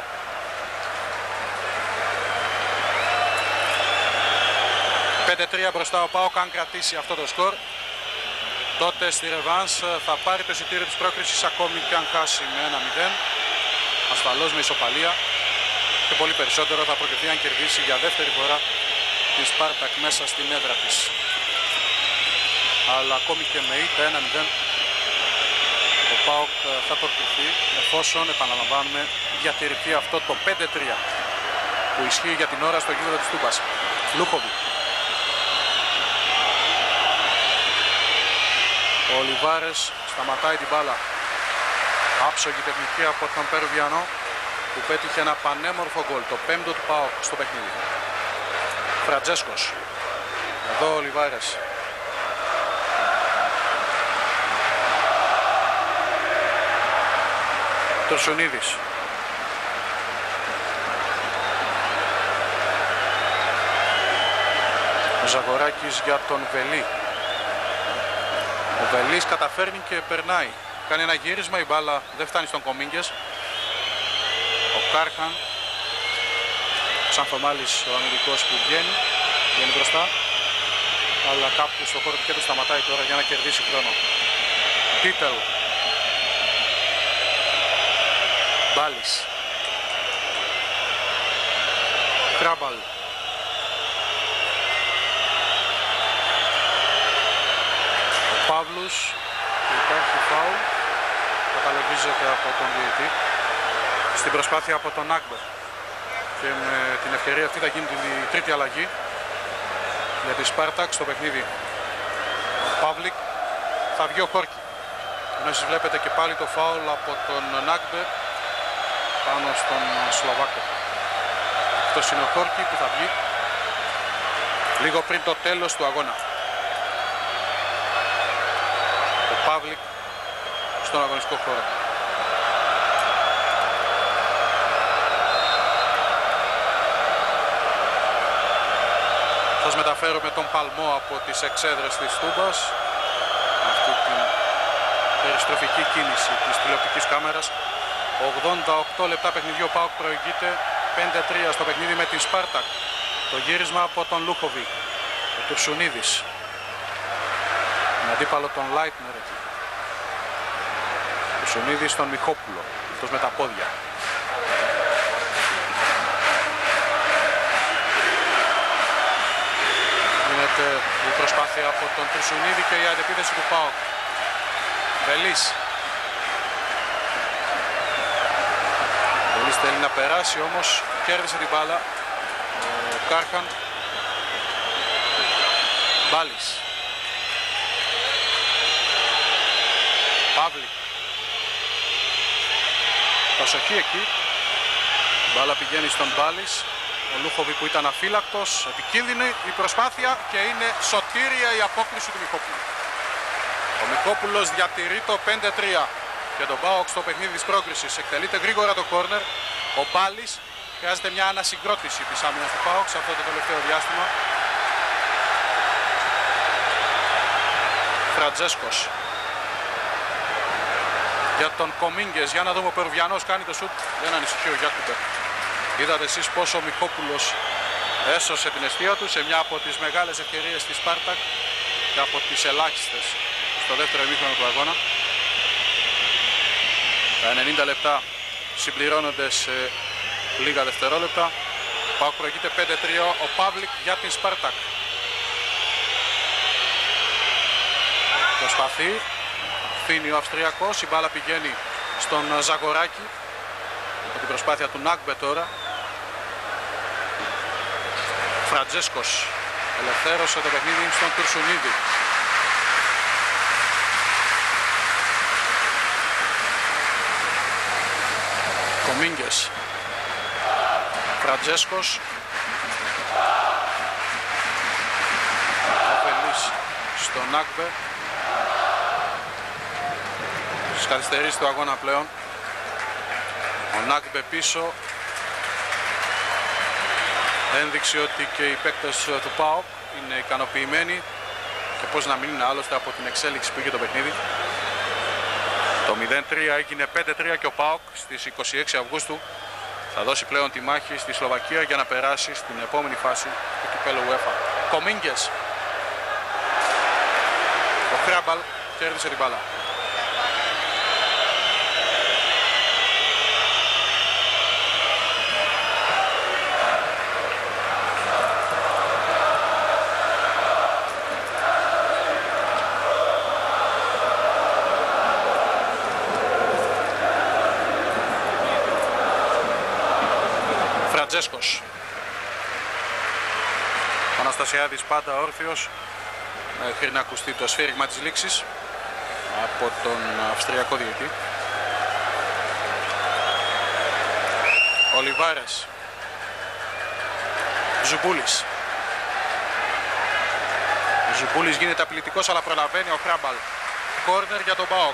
Speaker 1: ...5-3 μπροστά ο ΠΑΟΚ, αν κρατήσει αυτό το σκορ τότε στη ρεβάνς θα πάρει το εισιτήριο της πρόκρισης ακόμη και αν χάσει με 1-0. Ασφαλώς με ισοπαλία και πολύ περισσότερο θα προκριθεί αν κερδίσει για δεύτερη φορά τη Σπάρτακ μέσα στην έδρα της. Αλλά ακόμη και με ήττα 1-0 ο ΠΑΟΚ θα προκριθεί εφόσον, επαναλαμβάνουμε, διατηρηθεί αυτό το 5-3 που ισχύει για την ώρα στο γήπεδο της Τούμπας. Λούχοβι. Ο Ολιβάρες σταματάει την μπάλα. Άψογη τεχνική από τον Περουβιανό που πέτυχε ένα πανέμορφο γκολ, το 5ο του ΠΑΟΚ στο παιχνίδι. Φραντζέσκος. Εδώ ο Ολιβάρες. Τουρσουνίδης. Ο Ζαγοράκης για τον Βελή. Ο Βελής καταφέρνει και περνάει. Κάνει ένα γύρισμα, η μπάλα δεν φτάνει στον Κομίνγκες. Ο Κάρχαν. Ξανθομάλης ο αμυντικός που βγαίνει μπροστά. Αλλά κάπου στο χώρο του κέντρου σταματάει τώρα για να κερδίσει χρόνο. Τίτελ. Μπάλης. Κράμπαλ. Ο Παύλους. Υπάρχει φάουλ. Καταλογίζεται από τον διαιτητή. Στην προσπάθεια από τον Άγκμπερ. Και με την ευκαιρία αυτή θα γίνει η τρίτη αλλαγή για τη Σπάρτακ στο παιχνίδι. Ο Παύλικ θα βγει ο Χόρκι. Ενώ εσείς βλέπετε και πάλι το φάουλ από τον Άγκμπερ πάνω στον Σλοβάκο. Αυτός είναι ο Χόρκι που θα βγει λίγο πριν το τέλος του αγώνα. Ο Παύλικ στον αγωνιστικό χώρο. Σας μεταφέρω με τον παλμό από τις εξέδρες της Τούμπας αυτή την περιστροφική κίνηση της τηλεοπτικής κάμερας. 88 λεπτά παιχνιδιού, ο ΠΑΟΚ προηγείται 5-3 στο παιχνίδι με την Σπάρτακ. Το γύρισμα από τον Λούχοβι, ο Τουρσουνίδης, με αντίπαλο τον Λάιτνερ. Ο Τουρσουνίδης στον Μιχόπουλο, αυτός με τα πόδια. Γίνεται η προσπάθεια από τον Τουρσουνίδη και η αντεπίθεση του ΠΑΟΚ. Βελής. Βελής θέλει να περάσει, όμως κέρδισε την μπάλα ο Κάρχαν. Μπάλης. Παύλη. Προσοχή εκεί. Η μπάλα πηγαίνει στον Μπάλης. Ο Λούχοβι που ήταν αφύλακτος. Επικίνδυνη η προσπάθεια και είναι σωτήρια η απόκριση του Μιχόπουλου. Ο Μιχόπουλος διατηρεί το 5-3 και τον ΠΑΟΚ στο παιχνίδι της πρόκρισης. Εκτελείται γρήγορα το κόρνερ. Ο Μπάλης χρειάζεται μια ανασυγκρότηση της άμυνας του ΠΑΟΚ σε αυτό το τελευταίο διάστημα. Φραντζέσκος για τον Κομίνγκες. Για να δούμε, ο Περουβιανός κάνει το σουτ. Δεν ανησυχεί ο Γιάκουμπερ. Είδατε εσείς πόσο ο Μιχόπουλος έσωσε την αιστεία του σε μια από τις μεγάλες ευκαιρίες της Σπάρτακ και από τις ελάχιστες στο δεύτερο ημίχρονο του αγώνα. Τα 90 λεπτά συμπληρώνονται σε λίγα δευτερόλεπτα. Ο ΠΑΟΚ προηγείται 5-3. Ο Παύλικ για την Σπάρτακ. Προσπαθεί. Αφήνει ο Αυστριακός. Η μπάλα πηγαίνει στον Ζαγοράκη. Από την προσπάθεια του Νάγκμπε τώρα. Φραντζέσκος ελευθέρωσε το παιχνίδι στον Τουρσουνίδη. Κομίνγκες. Φραντζέσκος. Αβελής στον Νάγκμπε. Στις καθυστερήσεις του αγώνα πλέον. Ο Νάγκμπε πίσω. Ένδειξη ότι και οι παίκτες του ΠΑΟΚ είναι ικανοποιημένοι και πώς να μην είναι άλλωστε από την εξέλιξη που είχε το παιχνίδι. Το 0-3 έγινε 5-3 και ο ΠΑΟΚ στις 26 Αυγούστου θα δώσει πλέον τη μάχη στη Σλοβακία για να περάσει στην επόμενη φάση του κυπέλλου UEFA. Κομίνγκες. Ο Κράμπαλ κέρδισε την μπάλα. Φραντζέσκος. Ο Αναστασιάδης πάντα όρθιος μέχρι να ακουστεί το σφύριγμα της λήξης από τον Αυστριακό διαιτητή. Ολιβάρες. Ζουμπούλης. Ζουμπούλης γίνεται απειλητικός αλλά προλαβαίνει ο Χράμπαλ. Κόρνερ για τον ΠΑΟΚ.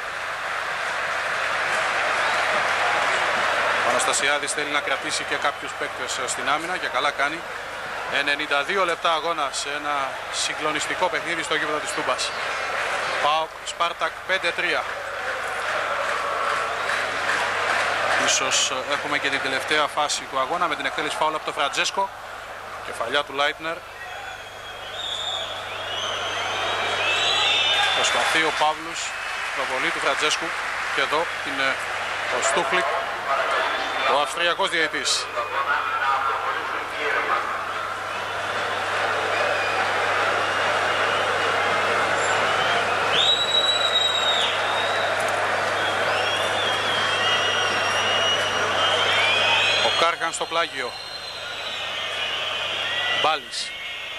Speaker 1: Ο Αναστασιάδης θέλει να κρατήσει και κάποιους παίκτες στην άμυνα και καλά κάνει. 92 λεπτά αγώνα σε ένα συγκλονιστικό παιχνίδι στο γήπεδο της Τούμπας. ΠΑΟΚ Σπάρτακ 5-3. Ίσως έχουμε και την τελευταία φάση του αγώνα με την εκτέλεση φάουλ από τον Φραντζέσκο. Κεφαλιά του Λάιτνερ. Προσπαθεί ο Παύλους, προβολή του Φραντζέσκου. Και εδώ είναι ο Στούχλικ, ο Αυστριακός διαιτητής. Κάρχαν στο πλάγιο. Μπάλης.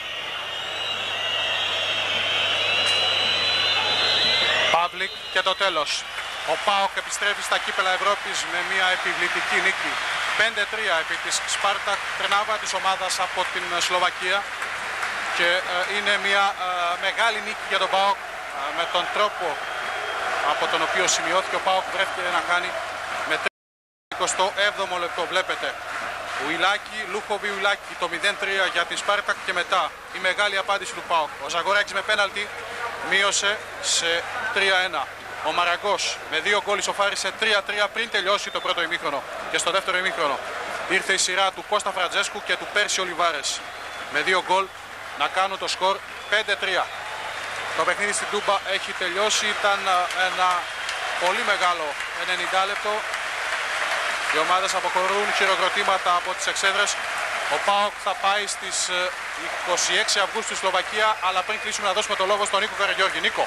Speaker 1: Παύλικ και το τέλος. Ο ΠΑΟΚ επιστρέφει στα κύπελα Ευρώπης με μια επιβλητική νίκη. 5-3 επί της Σπάρτακ Τρνάβα, της ομάδας από την Σλοβακία. Και είναι μια μεγάλη νίκη για τον ΠΑΟΚ με τον τρόπο από τον οποίο σημειώθηκε. Ο ΠΑΟΚ βρέθηκε να κάνει με 27ο λεπτό. Βλέπετε Ουιλάκη, Λούχοβι Ουιλάκη, το 0-3 για τη Σπάρτακ και μετά η μεγάλη απάντηση του ΠΑΟΚ. Ο Ζαγοράκης με πέναλτι μείωσε σε 3-1. Ο Μαραγκός με 2 γκολ ισοφάρισε 3-3 πριν τελειώσει το πρώτο ημίχρονο. Και στο δεύτερο ημίχρονο ήρθε η σειρά του Κώστα Φραντζέσκου και του Πέρσι Ολιβάρες με 2 γκολ να κάνουν το σκορ 5-3. Το παιχνίδι στην Τούμπα έχει τελειώσει. Ήταν ένα πολύ μεγάλο 90 λεπτό. Οι ομάδες αποχωρούν, χειροκροτήματα από τις εξέδρες. Ο ΠΑΟΚ θα πάει στις 26 Αυγούστου στη Σλοβακία, αλλά πριν κλείσουμε να δώσουμε το λόγο στον Νίκο Καραγιώργη. Νίκο.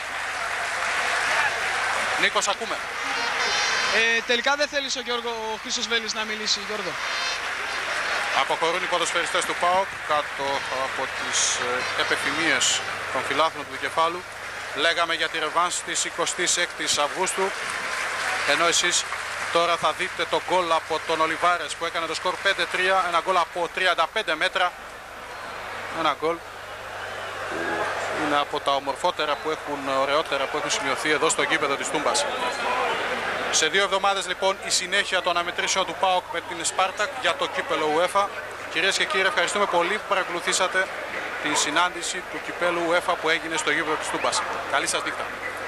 Speaker 1: Νίκος, ακούμε.
Speaker 3: Τελικά δεν θέλησε ο Χρήστος Βέλης να μιλήσει, Γιώργο.
Speaker 1: Αποχωρούν οι ποδοσφαιριστές του ΠΑΟΚ κάτω από τις επιθυμίες των φιλάθλων του κεφάλου. Λέγαμε για τη ρεβάνς της 26 Αυγούστου, ενώ εσείς τώρα θα δείτε το γκολ από τον Ολιβάρες που έκανε το σκορ 5-3, ένα γκολ από 35 μέτρα. Ένα γκολ που είναι από τα ομορφότερα που έχουν, ωραιότερα που έχουν σημειωθεί εδώ στο γήπεδο της Τούμπας. Σε 2 εβδομάδες λοιπόν η συνέχεια των αναμετρήσεων του ΠΑΟΚ με την Σπάρτακ για το κύπελο UEFA. Κυρίες και κύριοι, ευχαριστούμε πολύ που παρακολουθήσατε την συνάντηση του κυπέλου UEFA που έγινε στο γήπεδο της Τούμπας. Καλή σας νύχτα.